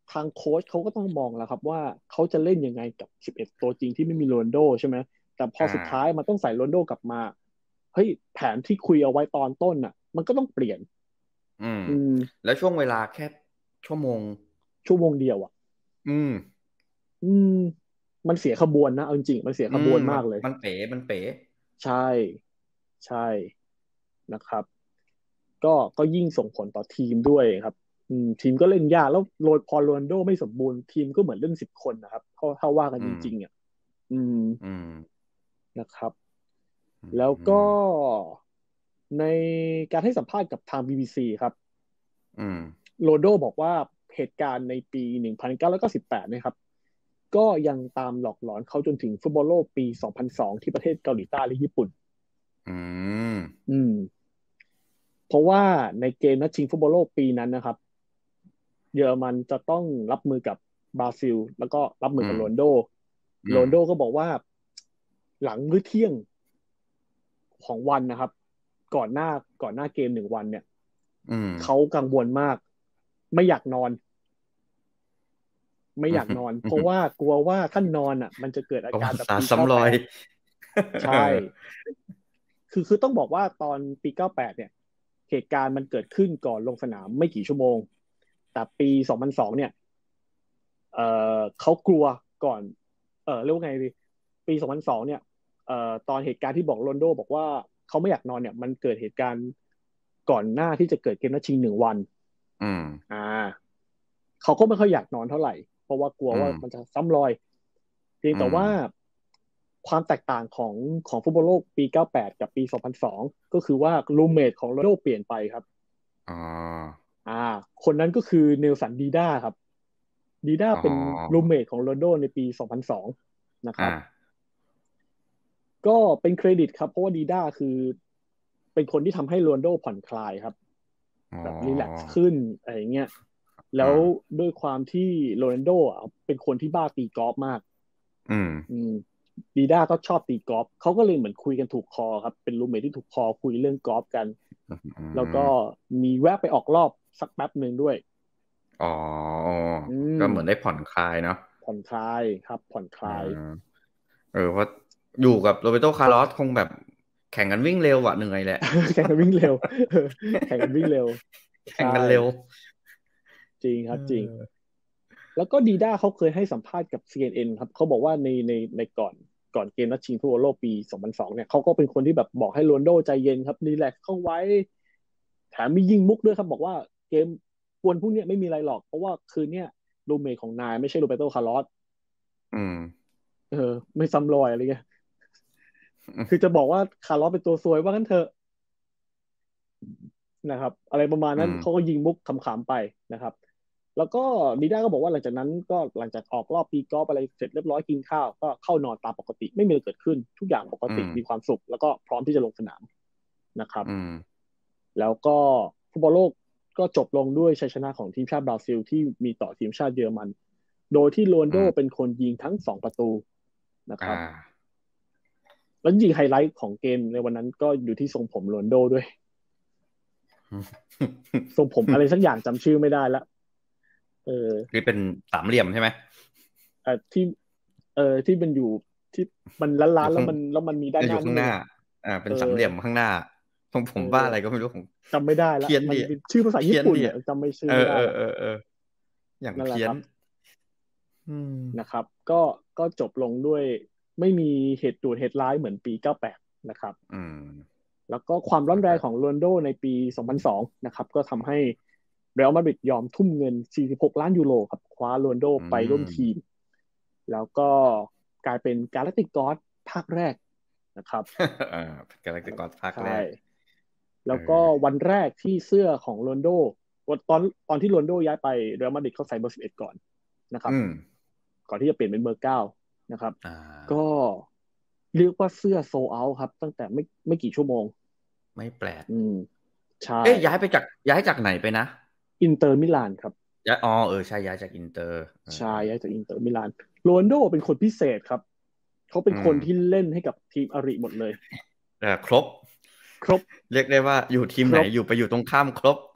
ทางโค้ชเขาก็ต้องมองแล้วครับว่าเขาจะเล่นยังไงกับสิบเอ็ดตัวจริงที่ไม่มีโรนัลโดใช่ไหมแต่พอสุดท้ายมันต้องใส่โรนัลโดกลับมาเฮ้ยแผนที่คุยเอาไว้ตอนต้นน่ะมันก็ต้องเปลี่ยนอืมอืมแล้วช่วงเวลาแค่ชั่วโมงชั่วโมงเดียวอ่ะอืมอืมมันเสียขบวนนะเอาจริงๆมันเสียอืมขบวนมันมากเลยมันเป๋มันเป๋ใช่ใช่นะครับก็ก็ยิ่งส่งผลต่อทีมด้วยครับอืมทีมก็เล่นยากแล้วโรนพอโรนัลโดไม่สมบูรณ์ทีมก็เหมือนเล่นสิบคนนะครับถ้าถ้าว่ากันจอืมริงๆอ่ะอืมอืมนะครับอืแล้วก็มในการให้สัมภาษณ์กับทาง บี บี ซี ครับอืมโรนัลโดบอกว่าเหตุการณ์ในปีหนึ่งพันเก้าร้อยเก้าสิบแปดนะครับก็ยังตามหลอกหลอนเขาจนถึงฟุตบอลโลกปีสองพันสองที่ประเทศเกาหลีใต้และญี่ปุ่นอืมอืมเพราะว่าในเกมนัดชิงฟุตบอลโลกปีนั้นนะครับเยอรมันจะต้องรับมือกับบราซิลแล้วก็รับมืออืมกับโรนลโดอืมโรนลโดก็บอกว่าหลังมื้อเที่ยงของวันนะครับก่อนหน้าก่อนหน้าเกมหนึ่งวันเนี่ยอืมเขากังวลมากไม่อยากนอนไม่อือยากนอนเพราะมว่ากลัวว่าถ้านอนอ่ะมันจะเกิดอาประวัติศาสตการแบบปีร์ซ้ำรอยเก้าแปดใช่คือคือต้องบอกว่าตอนปีเก้าแปดเนี่ยเหตุการณ์มันเกิดขึ้นก่อนลงสนามไม่กี่ชั่วโมงแต่ปีสองพันสองเนี่ย เอ่อเขากลัวก่อนเออเรียกว่าไงดีปีสองพันสองเนี่ยเอ่อตอนเหตุการณ์ที่บอกโรนลโดบอกว่าเขาไม่อยากนอนเนี่ยมันเกิดเหตุการณ์ก่อนหน้าที่จะเกิดเกมนัดชิงหนึ่งวันอืมอ่าเขาก็ไม่ค่อยอยากนอนเท่าไหร่เพราะว่ากลัวอืมว่ามันจะซ้ำรอยเพียงอืมแต่ว่าความแตกต่างของของฟุตบอลโลกปีเก้าแปดกับปีสองพันสองก็คือว่ารูมเมทของโรนัลโดเปลี่ยนไปครับอ๋ออ่าคนนั้นก็คือเนลสันดีดาครับ ดีด้าอ๋เป็นรูมอเมทของโรนลโดในปีสองพันสองนะคอ่ารับก็เป็นเครดิตครับเพราะว่าดีด้าคือเป็นคนที่ทำให้โรนลโดผ่อนคลายครับอ๋แบบรีแลกซ์อขึ้นอะไรอย่างเงี้ยแล้วอ่าด้วยความที่โรนัลโดอ่ะเป็นคนที่บ้าตีกอล์ฟมากอืมอืมดีด้าก็ชอบตีกอล์ฟเขาก็เลยเหมือนคุยกันถูกคอครับเป็นรูมเมทที่ถูกคอคุยเรื่องกอล์ฟกันอืแล้วก็มมีแวะไปออกรอบสักแป๊บหนึ่งด้วยอ๋ออืก็มเหมือนได้ผ่อนคลายเนาะผ่อนคลายครับผ่อนคอ่ลายาเออเพราะอยู่กับโรเบโตคาร์ลอสคงแบบแข่งกันวิ่งเร็วอะเหนื่อยแหละแข่งกันวิ่งเร็วแข่งกันวิ่งเร็วแข่ใช่งกันเร็วจริงคเรับจริงออแล้วก็ดีด้าเขาเคยให้สัมภาษณ์กับ ซี เอ็น เอ็น ครับเขาบอกว่าในในในก่อนก่อนเกมนัดชิงฟุตบอลโลกปีสองพันสองเนี่ยเขาก็เป็นคนที่แบบบอกให้โรนลโดใจเย็นครับรีแลกซ์เข้าไว้แถมมียิงมุกด้วยครับบอกว่าเกมกวนพวกเนี้ยไม่มีอะไรหรอกเพราะว่าคืนเนี้ยรูมเมทของนายไม่ใช่โรเบโตคาร์ลอสอืมเออไม่ซ้ำรอยอะไรเงี้ยคือจะบอกว่าคาร์ลอสเป็นตัวซวยว่างั้นเถอะนะครับอะไรประมาณอืมนั้นเขาก็ยิงมุกขำๆไปนะครับ แล้วก็ดีด้าก็บอกว่าหลังจากนั้นก็หลังจากออกรอบปีกอล์ฟอะไรเสร็จเรียบร้อยกินข้าวก็เข้านอนตามปกติไม่มีอะไรเกิดขึ้นทุกอย่างปกอืมติมีความสุขแล้วก็พร้อมที่จะลงสนามนะครับอืมแล้วก็ฟุตบอลโลกก็จบลงด้วยชัยชนะของทีมชาติบราซิลที่มีต่อทีมชาติเยอรมันโดยที่โรนลโดอืมเป็นคนยิงทั้งสองประตูนะคอ่ารับแล้วจริงไฮไลท์ของเกมในวันนั้นก็อยู่ที่ทรงผมโรนลโดด้วยทรงผมอะไรสักอย่างจำชื่อไม่ได้ละเออคือเป็นสามเหลี่ยมใช่ไหมเออที่เออที่มันอยู่ที่มันล้านๆแล้วอยู่ข้างมันแล้วมันมีด้านหอยู่ข้างหน้าน้านิดนึงอ่ะอ่าเอเป็นอสามเหลี่ยมข้างหน้าของผเอมบ้าอะไรก็อไม่รู้ของจำไม่ได้ละเพี้ยนดีมันเป็นชื่อภาษาเพี้ญี่ปุ่นยนดีอ่ะเนี่ยจำไม่ชื่เออเอออไม่ได้ละเออเอออย่างเพี้ยนนั่นแหละครับอืมนะครับก็ก็จบลงด้วยไม่มีเหตุด่วนเหตุร้ายเหมือนปีเก้าแปดนะครับอืมแล้วก็ความร้อนแรงแล้วก็ของโรนลโดในปีสองพันสองนะครับก็ทำให้เรอัลมาดริดยอมทุ่มเงินสี่สิบหกล้านยูโรครับคว้าโรนลโดอืไปร่วมมทีมแล้วก็กลายเป็นกาแล็กติกกอสภาคแรกนะครับอ่ากาแล็กติกอสภาคใช่แรกเอแล้วก็อวันแรกที่เสื้อของโรนลโดตอนตอนที่โรนลโดย้ายไปเรอัลมาดริดเขาใส่เบอร์สิบเอ็ดก่อนนะครับอืมก่อนที่จะเปลี่ยนเป็นเบอร์เก้านะครับอ่ก็าเรียกว่าเสื้อโซเอาครับตั้งแต่ไม่ไม่กี่ชั่วโมงไม่แปลกอืมใช่เอ๊ะย้ายไปจากย้ายจากไหนไปนะอินเตอร์มิลานครับย้ายอ๋อเออใช่ย้ายจากอินเตอร์เออใช่เออย้ายจากอินเตอร์มิลานโรนลโดเป็นคนพิเศษครับเขาเป็นอืมคนที่เล่นให้กับทีมอริหมดเลยเออครบครบเรียกได้ว่าอยู่ทีมครบไหนอยู่ไปอยู่ตรงข้ามครบ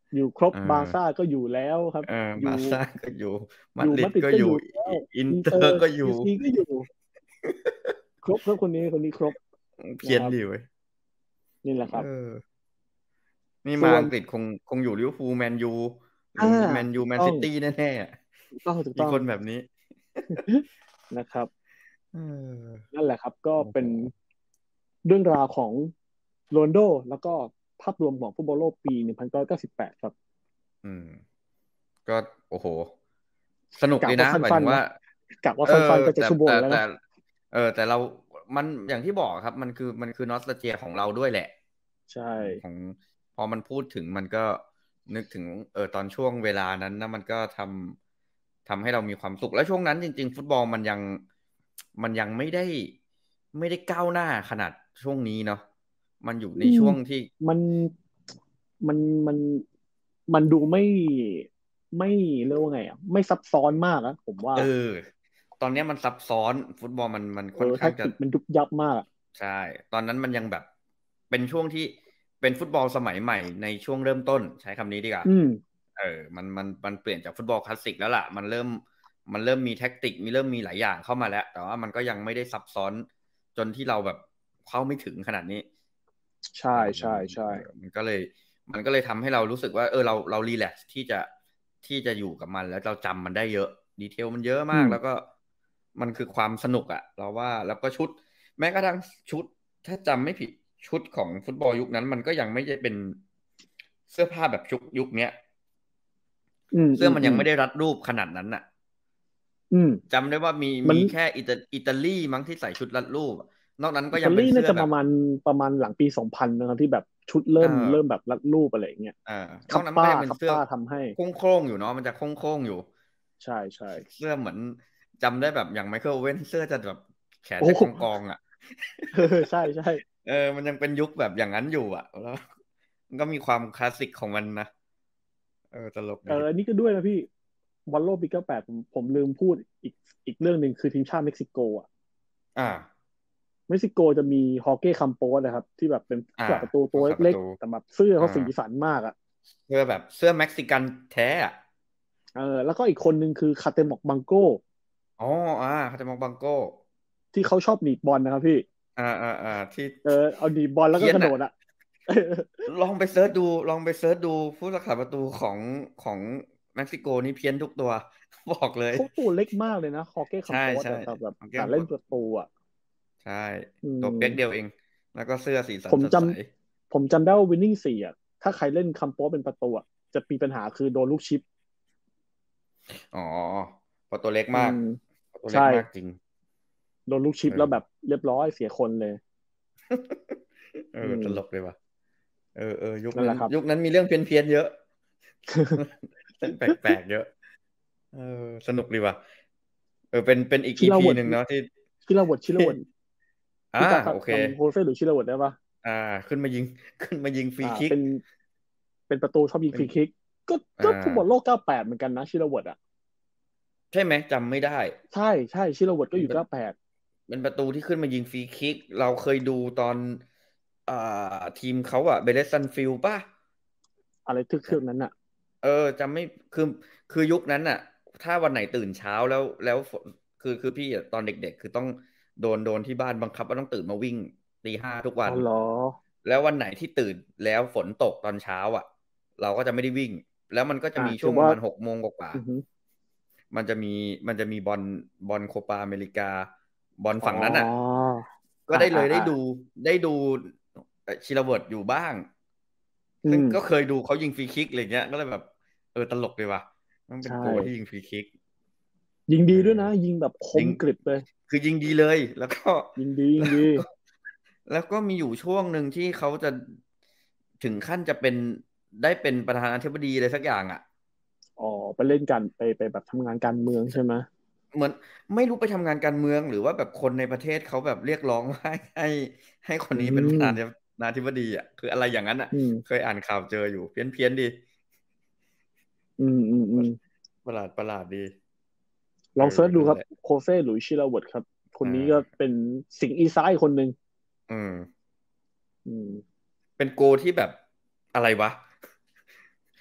อยู่ครบเอบาร์อซ่าก็อยู่แล้วครับเอออยู่บาร์ซ่าก็อยู่อมาดริดยู่มาดริดก็อยู่ก็อยู่แล้วอินอินเตอร์เตอร์ก็อยู่พีเอสจีก็อยู่ครบครับคนนี้คนนี้ครบเพี้นะครับยนดีเว้ยนี่แหละคเอรับอนี่มาส่วนอังกฤษคงคงอยู่ลิเวอร์พูลแมนยูหรืออ่าแมนยูถูกต้องแมนซิตี้แน่ถูกต้องถูกๆมีต้องคนแบบนี้นะครับเออนั่นแหละครับก็โอ้โหเป็นเรื่องราวของโรนลโดแล้วก็ภาพรวมของฟุตบอลโลกปีหนึ่งพันเก้าร้อยเก้าสิบแปดครับอืมก็โอ้โหสนุกกะว่าดีนะหมายสั้นๆถึงว่านะกะว่าเออสั้นๆก็จะแต่ชั่วโมงแต่แต่แล้วนะเออแต่เรามันอย่างที่บอกครับมันคือมันคือนอสตาเจียของเราด้วยแหละใช่ของพอมันพูดถึงมันก็นึกถึงเออตอนช่วงเวลานั้นนะมันก็ทำทำให้เรามีความสุขแล้วช่วงนั้นจริงๆฟุตบอลมันยังมันยังไม่ได้ไม่ได้ก้าวหน้าขนาดช่วงนี้เนาะมันอยู่ในอืมช่วงที่มันมันมันมันดูไม่ไม่เรียกว่าไงอ่ะไม่ซับซ้อนมากอะผมว่าเออตอนเนี้ยมันซับซ้อนฟุตบอลมันมันเอค่อนข้างจะอแท็กติกมันยุบยับมากอะใช่ ตอนนั้นมันยังแบบเป็นช่วงที่เป็นฟุตบอลสมัยใหม่ในช่วงเริ่มต้นใช้คำนี้ดีกว่าอืมเออมันมันมันเปลี่ยนจากฟุตบอลคลาสสิกแล้วล่ะมันเริ่มมันเริ่มมีแท็กติกมีเริ่มมีหลายอย่างเข้ามาแล้วแต่ว่ามันก็ยังไม่ได้ซับซ้อนจนที่เราแบบเข้าไม่ถึงขนาดนี้ใช่เออมันใช่ใช่เออมันก็เลยมันก็เลยทำให้เรารู้สึกว่าเออเราเรารีแลกซ์ที่จะที่จะอยู่กับมันแล้วเราจำมันได้เยอะดีเทลมันเยอะอืมมากแล้วก็มันคือความสนุกอะเราว่าแล้วก็ชุด แม้กระทั่งชุดถ้าจำไม่ผิดชุดของฟุตบอลยุคนั้นมันก็ยังไม่ได้เป็นเสื้อผ้าแบบชุกยุคเนี้ยอืมเสื้อมันยังอืมอืมไม่ได้รัดรูปขนาดนั้นน่ะอืมจำได้ว่ามีมันมีแค่อิตาอิตาลีมั้งที่ใส่ชุดรัดรูปนอกนั้นก็อิยังเป็นตาลีน่าเสื้อแบบจะประมาณประมาณหลังปีสองพันนะครับที่แบบชุดเริ่เอมเริ่มอแบบรัดรูปอะไรอย่างเงี้ยเออนอคัปป้ากนั้นมันก็ยังเป็นเสื้อคัปป้าทำให้โค้งๆอยู่เนาะมันจะโค้งๆอยู่ใช่ใช่เสื้อเหมือนจำได้แบบอย่างไมเคิลโอเว่นเสื้อจะแบบแขนโอ้จะกองๆอ่ะเออใช่ใช่เออมันยังเป็นยุคแบบอย่างนั้นอยู่อ่ะแล้วมันก็มีความคลาสสิกของมันนะเออตลกดีเอออันนี้ก็ด้วยนะพี่บอลโลกปีเก้าแปดผมผมลืมพูดอีกอีกเรื่องหนึ่งคือทีมชาติเม็กซิโกอ่ะอ่าเม็กซิโกจะมีฮอเก้คัมโปสนะครับที่แบบเป็นอ่าผู้รักประตูผู้ตัวเล็กสาประตูๆแต่แบบเสื้ออ่าเขาสีสันมากอ่ะเสื้อแบบเสื้อเม็กซิกันแท้อะเออแล้วก็อีกคนหนึ่งคือคาเตมอกบังโกอ๋ออ่าคาตามองบังโกที่เขาชอบหนีบบอลนะครับพี่อ่าอ่าอ่าที่เออเอาหนีบบอลแล้วก็เพี้ยนอ่ะกระโดดอ่ะลองไปเซิร์ชดูลองไปเซิร์ชดูผู้รักษาประตูของของเม็กซิโกนี่เพี้ยนทุกตัวบอกเลยเขาตัวเล็กมากเลยนะฮอเก้คัมใช่โปสใช่แต่แบบของแก้แต่มปวดเล่นประตูอ่ะใช่อืตัวเปียกเดียวมเองแล้วก็เสื้อสีสัผมจนสดใสำผมจำได้ว่าวินนิ่งสี่อ่ะถ้าใครเล่นคัมโปสเป็นประตูอ่ะจะมีปัญหาคือโดนลูกชิปอ๋อเพราะตัวเล็กอืมากมเพราะตัวเล็ใช่กมากจริงโดนลูกชิเอปแล้วแบบอเรียบร้อยเสียคนเลยเอออืมตลกเลยว่ะเออเออยุคนั้นนั่นแหละครับยุคนั้นมีเรื่องเพี้ยนๆเยอะ เรื่องแปลกๆเยอะเออสนุกดีว่ะเออเป็นเป็นอีกอีพีชิลาเวิร์ดหนึ่งเนาะที่ชิลาเวิร์ดชิลาที่เวิร์ดอ่าพี่ตาโอเคจำโฮเซ่หรือชิลาเวิร์ดได้ปะอ่าขึ้นมายิงขึ้นมายิงฟรีคิกอ่าเป็นเป็นประตูชอบยิงเป็นฟรีคิกก็อ่ก็ฟุตบอลโลากเก้าแปดเหมือนกันนะชิลาเวิร์ดอ่ะใช่ไหมจำไม่ได้ใช่ใช่ชิลาเวิร์ดก็เป็นประอยู่เก้าแปดเป็นประตูที่ขึ้นมายิงฟรีคิกเราเคยดูตอนอ่าทีมเขาอะเบเลสซันฟิลป่ะอะไรทึกๆนั้นอ่ะเออจำไม่คือคือยุคนั้นน่ะถ้าวันไหนตื่นเช้าแล้วแล้วฝนคือคือพี่อะตอนเด็กๆคือต้องโดนโดนที่บ้านบังคับว่าต้องตื่นมาวิ่งตีห้าทุกวันอ๋อเหรอแล้ววันไหนที่ตื่นแล้วฝนตกตอนเช้าอ่ะเราก็จะไม่ได้วิ่งแล้วมันก็จะอ่ามีช่ถือว่าวงประมาณหกโมงกว่าอือฮึๆมันจะมีมันจะมีบอลบอลโคปาอเมริกาบอลอ๋อฝั่งนั้นอ่ะก็อ่าได้เลอ่าอ่ายได้ดูได้ดูเอ่อชิลเวิร์ดอยู่บ้างอืมซึ่งก็เคยดูเขายิงฟรีคิกอะไรเงี้ยก็เลยแบบ เออตลกเลยว่ะมันเป็นใช่โกที่ยิงฟรีคิกยิงเอดีด้วยอนะยิงแบบคยิงมกริบเลยคือยิงดีเลยแล้วก็ยิงดียิแล้วงดีก็แล้วก็มีอยู่ช่วงหนึ่งที่เขาจะถึงขั้นจะเป็นได้เป็นประธานาธิบดีอะไรสักอย่างอ่ะอ๋อไปเล่นกันไปไปแบบทำงานการเมืองใช่ไหมเหมือนไม่รู้ไปทำงานการเมืองหรือว่าแบบคนในประเทศเขาแบบเรียกร้องว่าให้ให้ให้คนอืนี้เป็นประธามนาธิบดีอ่ะคืออะไรอย่างนั้นอ่ะอืมเคยอ่านข่าวเจออยู่เพี้ยนเพียนดีอืมอืมอืมประหลาดประหลาดดีเอลองเซิร์ชดูครับอนั่นแหละโคเซ่หลุยส์ชิลาเวิร์ดครับคนอ่นี้ก็าเป็นสิงห์อีซ้ายคนหนึ่งอืมอืมเป็นโกที่แบบอะไรวะ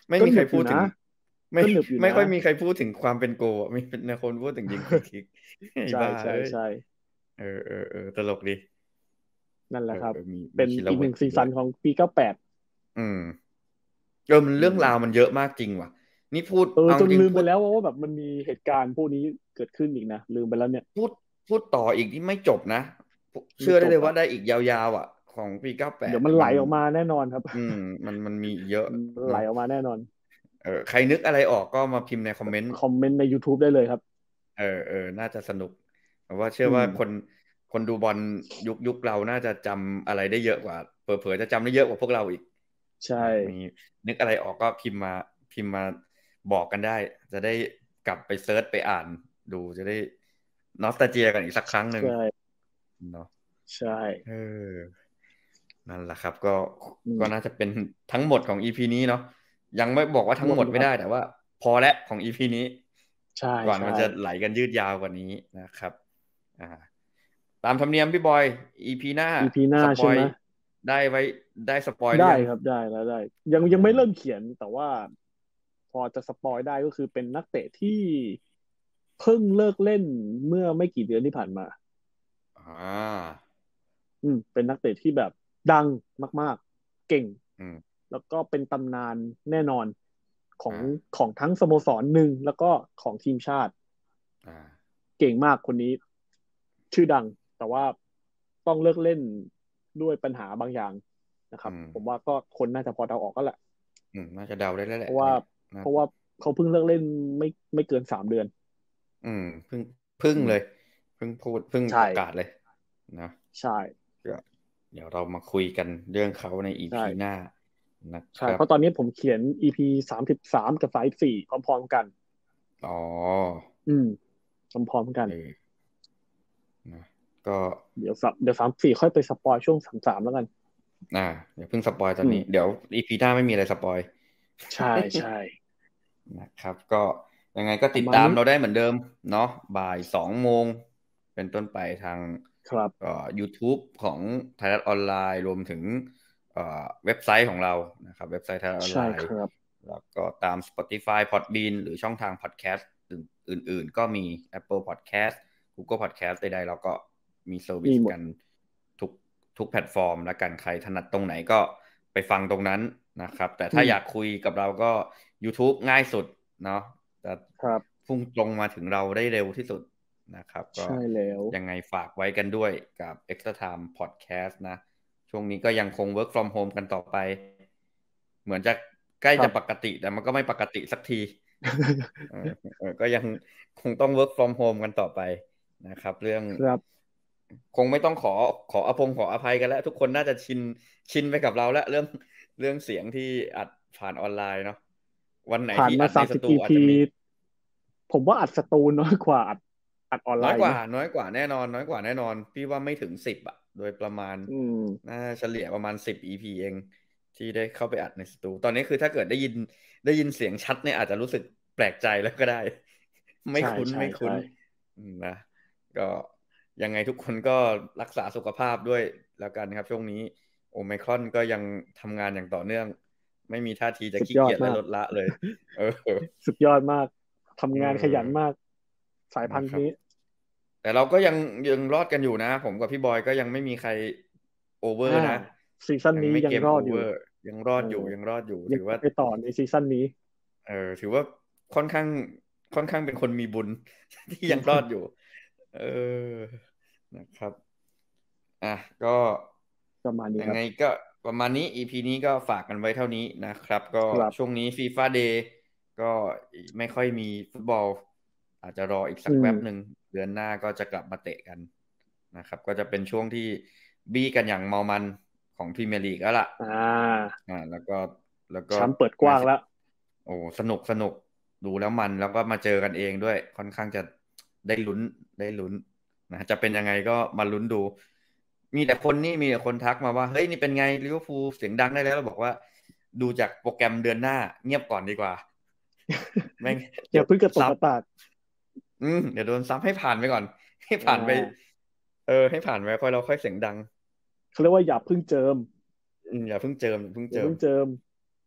ไม่ก็มีใครพูดถึงไม่ก็หนึบอยู่นะไม่ค่อยมีใครพูดถึงความเป็นโกะมีเป็นคนพูดถึงยิงฟรีคิกไอ้ใช่บ้าใช่เอ้ยใช่เออเออเออตลกดีนั่นแหละครับเออเออมีมีเป็นคิลอีกหนึ่งซีเวิร์ดด้วยซั่นของปีเก้าแปดอืมเออมันอืเรื่องราวมมันเยอะมากจริงว่ะนี่พูดเออเอาจนลืมจริงพูดไปแล้วว่าแบบมันมีเหตุการณ์พวกนี้เกิดขึ้นอีกนะลืมไปแล้วเนี่ยพูดพูดต่ออีกที่ไม่จบนะเชื่ไม่อได้เลยว่าจบอ่ะได้อีกยาวๆอ่ะของปีเก้าแปเดี๋ยวมันไหลดเนี่ยมันออกมาแน่นอนครับอืมมันมันมีเยอะมันไหลเนาะออกมาแน่นอนเออใครนึกอะไรออกก็มาพิมพ์ในคอมเมนต์คอมเมนต์ใน YouTube ได้เลยครับเออเออน่าจะสนุกแต่ว่าเชื่ออืมว่าคนคนดูบอลยุคยุคเราน่าจะจำอะไรได้เยอะกว่าเผลอๆจะจำได้เยอะกว่าพวกเราอีกใช่นะมีนึกอะไรออกก็พิมพ์มาพิมพ์มาบอกกันได้จะได้กลับไปเซิร์ชไปอ่านดูจะได้นอสตาเจียกันอีกสักครั้งหนึ่งใช่เนาะใช่เออนั่นแหละครับก็อืมก็น่าจะเป็นทั้งหมดของ อี พี นี้เนาะยังไม่บอกว่าทั้งหมดไม่หมดนะครับได้แต่ว่าพอแล้วของ อี พี นี้ใช่ก่อนใช่มันจะไหลกันยืดยาวกว่านี้นะครับ อ่าตามธรรมเนียมพี่บอย อี พี หน้าอี พี หน้าสปอยใช่ไหมได้ไว้ได้สปอยหรืได้อยังครับได้แล้วได้ยังยังไม่เริ่มเขียนแต่ว่าพอจะสปอยได้ก็คือเป็นนักเตะที่เพิ่งเลิกเล่นเมื่อไม่กี่เดือนที่ผ่านมาอ่าอืมเป็นนักเตะที่แบบดังมากๆเก่งอืมแล้วก็เป็นตำนานแน่นอนของอ่าของทั้งสโมสรหนึ่งแล้วก็ของทีมชาติอ่าเก่งมากคนนี้ชื่อดังแต่ว่าต้องเลิกเล่นด้วยปัญหาบางอย่างนะครับอืมผมว่าก็คนน่าจะพอเดาออกก็แหละอืมน่าจะเดาได้แล้วแหเพราะว่าละอันเนี้ยน่าเพราะว่าเขาเพิ่งเลิกเล่นไม่ไม่เกินสามเดือนอืมเพิ่งเพิ่งอืมเลยเพิ่งพูดเพิ่งปใช่ระกาศเลยนะใช่ก็เดี๋ยวเรามาคุยกันเรื่องเขาในใช่อี พี หน้านะครับใช่เพราะตอนนี้ผมเขียน อี พี สามสิบสามกับสามสิบสี่พร้อมๆกันอ๋ออืมพร้อมๆกันเออนะก็เดี๋ยวสับเดี๋ยวสามสี่ค่อยไปสปอยช่วงสามสามแล้วกันอ่าเดี๋ยวเพิ่งสปอยตออืมนนี้เดี๋ยว อี พี หน้าไม่มีอะไรสปอยใช่ใช่นะครับก็ยังไงก็ติดประมาณนี้ตามเราได้เหมือนเดิมเนาะบ่ายสองโมงเป็นต้นไปทางครับเอ่อ YouTube ของไทยรัฐออนไลน์รวมถึงเอ่อเว็บไซต์ของเรานะครับเว็บไซต์ไทยรัฐออนไลใช่คน์รับแล้วก็ตาม Spotify Podbean หรือช่องทาง podcast อื่นๆก็มี Apple Podcast Google Podcast ใดๆเราก็มีเซอร์วิมีหมดสกันทุกทุกแพลตฟอร์มแล้วกันใครถนัดตรงไหนก็ไปฟังตรงนั้นนะครับแต่อืมถ้าอยากคุยกับเราก็ YouTube ง่ายสุดเนาะจะครับพุ่งตรงมาถึงเราได้เร็วที่สุดนะครับก็ใช่แล้วยังไงฝากไว้กันด้วยกับ Extra Time Podcast นะช่วงนี้ก็ยังคง work from home กันต่อไปเหมือนจะใกล้ครับจะปกติแต่มันก็ไม่ปกติสักทีเออเออก็ยังคงต้อง work from home กันต่อไปนะครับเรื่องครับคงไม่ต้องขอขออภงขออภัยกันแล้วทุกคนน่าจะชินชินไปกับเราแล้วเรื่องเรื่องเสียงที่อัดผ่านออนไลน์เนาะวันไหนผ่านที่อัดในมาสามสิบสตูอาจอี พีจะมีผมว่าอัดสตูน้อยกว่าอัดอัดออนไลน้อยกว่าน์นะน้อยกว่าแน่นอนน้อยกว่าแน่นอนพี่ว่าไม่ถึงสิบอะโดยประมาณอืมน่าเฉลี่ยประมาณสิบ อี พี เองที่ได้เข้าไปอัดในสตูตอนนี้คือถ้าเกิดได้ยินได้ยินเสียงชัดเนี่ยอาจจะรู้สึกแปลกใจแล้วก็ได้ไม่ใช่คุ้นใช่ใช่ไม่คุ้นอืมนะก็ยังไงทุกคนก็รักษาสุขภาพด้วยแล้วกันครับช่วงนี้โอไมครอนก็ยังทำงานอย่างต่อเนื่องไม่มีท่าทีจะสุดขี้เกียจและยอดมากลดละเลยเออสุดยอดมากทำเองานขยันอมากสายพันนะครับธุ์นี้แต่เราก็ยังยังรอดกันอยู่นะผมกับพี่บอยก็ยังไม่มีใครโอเวออ่าร์นะซีซั่นนี้ยังไม่เกมยังรอดอยู่โอเวอร์ยังรอเออดอยู่ยังรอดอยู่ยังถือว่าไปต่อในซีซั่นนี้เออถือว่าค่อนข้างค่อนข้างเป็นคนมีบุญที่ยังรอดอยู่เออนะครับอ่ะก็ประมาณนี้ครับยังไงก็ประมาณนี้ อี พี นี้ก็ฝากกันไว้เท่านี้นะครับก็ครับช่วงนี้ฟีฟ่าเดย์ก็ไม่ค่อยมีฟุตบอลอาจจะรออีกสัอืมกแป๊บหนึ่งเดือนหน้าก็จะกลับมาเตะกันนะครับก็จะเป็นช่วงที่บี้กันอย่างเมามันของพรีเมียร์ลีกแล้วล่ะอ่าอ่าแล้วก็แล้วก็แชมป์เปิดกมาว้างแล้วโอ้สนุกสนุกดูแล้วมันแล้วก็มาเจอกันเองด้วยค่อนข้างจะได้ลุ้นได้ลุ้นนะจะเป็นยังไงก็มาลุ้นดู มีแต่คนนี่มีแต่คนทักมาว่าเฮ้ยนี่เป็นไงลิเวอร์พูลเสียงดังได้แล้วเราบอกว่าดูจากโปรแกรมเดือนหน้าเงียบก่อนดีกว่าแม่งอเดี๋ยวย่าเพิ่งกระตกซับกระตากอืมเดี๋ยวโดนซับให้ผ่านไปก่อนให้อ่ผ่านไปาเออให้ผ่านไปค่อยเราค่อยเสียงดังเขาเรียกว่าอย่าเพิ่งเจิมอืมอย่าเพิ่งเจิมอย่าเพิ่งอย่าเจิมเพิ่งเจิม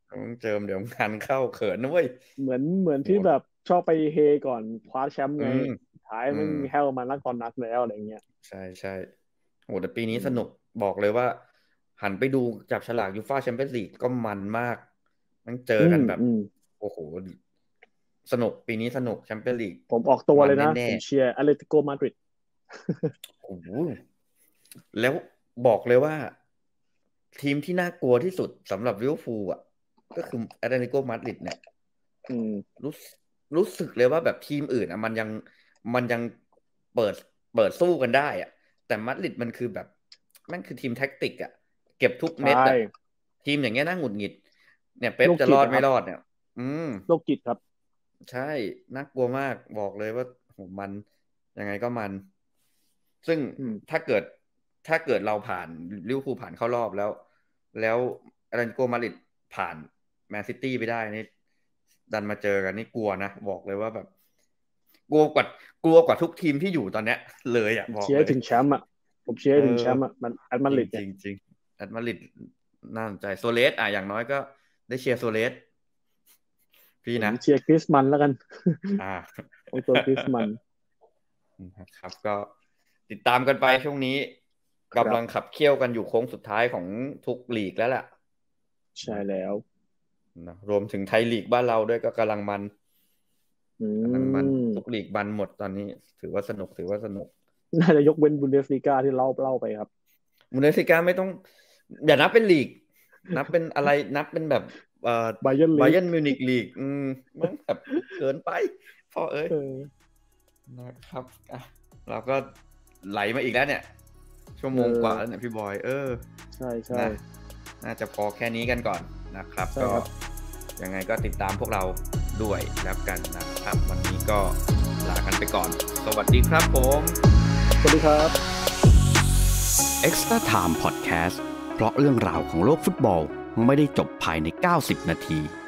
ต้องเจิมเดี๋ยวงานเข้าเขินนะเว้ยเหมือนเหมือนที่แบบชอบไปเฮก่อนคว้าแชมป์ไงท้ายมันแฮวมานักตอนนักแล้วอะไรเงี้ยใช่ใช่โหแต่ปีนี้สนุกบอกเลยว่าหันไปดูจับฉลากยูฟ่าแชมเปี้ยนส์ลีกก็มันมากมันเจอกันแบบโอ้โหสนุกปีนี้สนุกแชมเปี้ยนส์ลีกผมออกตัวเลยนะผมเชียร์แอตเลติโกมาดริดโอ้โหแล้วบอกเลยว่าทีมที่น่ากลัวที่สุดสำหรับลิเวอร์พูลอ่ะก็คือแอตเลติโกมาดริดเนี่ยรู้รู้สึกเลยว่าแบบทีมอื่นอ่ะมันยังมันยังเปิดเปิดสู้กันได้อ่ะแต่มาดริดมันคือแบบแม่งคือทีมแท็กติกอ่ะเก็บทุกเม็ดอ่ะทีมอย่างเงี้ยน่าหงุดหงิดเนี่ยเป๊ปจะรอดไม่รอดเนี่ยอืมโรคจิตครับใช่น่ากลัวมากบอกเลยว่าโหมันยังไงก็มันซึ่งถ้าเกิดถ้าเกิดเราผ่านลิเวอร์พูลผ่านเข้ารอบแล้วแล้วแอตเลติโกมาดริดผ่านแมนซิตี้ไปได้นี่ดันมาเจอกันนี่กลัวนะบอกเลยว่าแบบกลัวกว่ากลัวกว่าทุกทีมที่อยู่ตอนเนี้ยเลยอ่ะบอกเลยเชียร์ถึงแชมป์อ่ะผมเชียร์ถึงแชมป์อ่ะมันแอตมาดริดจริงจริงแอตมาดริดน่าสนใจโซเลสอ่ะอย่างน้อยก็ได้เชียร์โซเลสพี่นะเชียร์คริสมันแล้วกันอ่าของตัวคริสมันนะครับก็ติดตามกันไปช่วงนี้กำลังขับเคี่ยวกันอยู่โค้งสุดท้ายของทุกลีกแล้วล่ะใช่แล้วนะรวมถึงไทยลีกบ้านเราด้วยก็กำลังมันกำลังมันทุกลีกมันหมดตอนนี้ถือว่าสนุกถือว่าสนุกน่าจะยกเว้นบุนเดสลีกาที่เล่าเล่าไปครับบุนเดสลีกาไม่ต้องอย่านับเป็นลีกนับเป็นอะไรนับเป็นแบบเอ่อไบเยิร์นไบเยิร์นมิวนิกลีกอืมมันแบบเกินไปพอเอ้ยนะครับอ่ะเราก็ไหลมาอีกแล้วเนี่ยชั่วโมงกว่าแล้วเนี่ยพี่บอยเออใช่ใช่น่าจะพอแค่นี้กันก่อนนะครับก็ยังไงก็ติดตามพวกเราด้วยแล้วกันนะครับวันนี้ก็ลากันไปก่อนสวัสดีครับผมสวัสดีครับ Extra Time Podcast เพราะเรื่องราวของโลกฟุตบอลไม่ได้จบภายในเก้าสิบนาที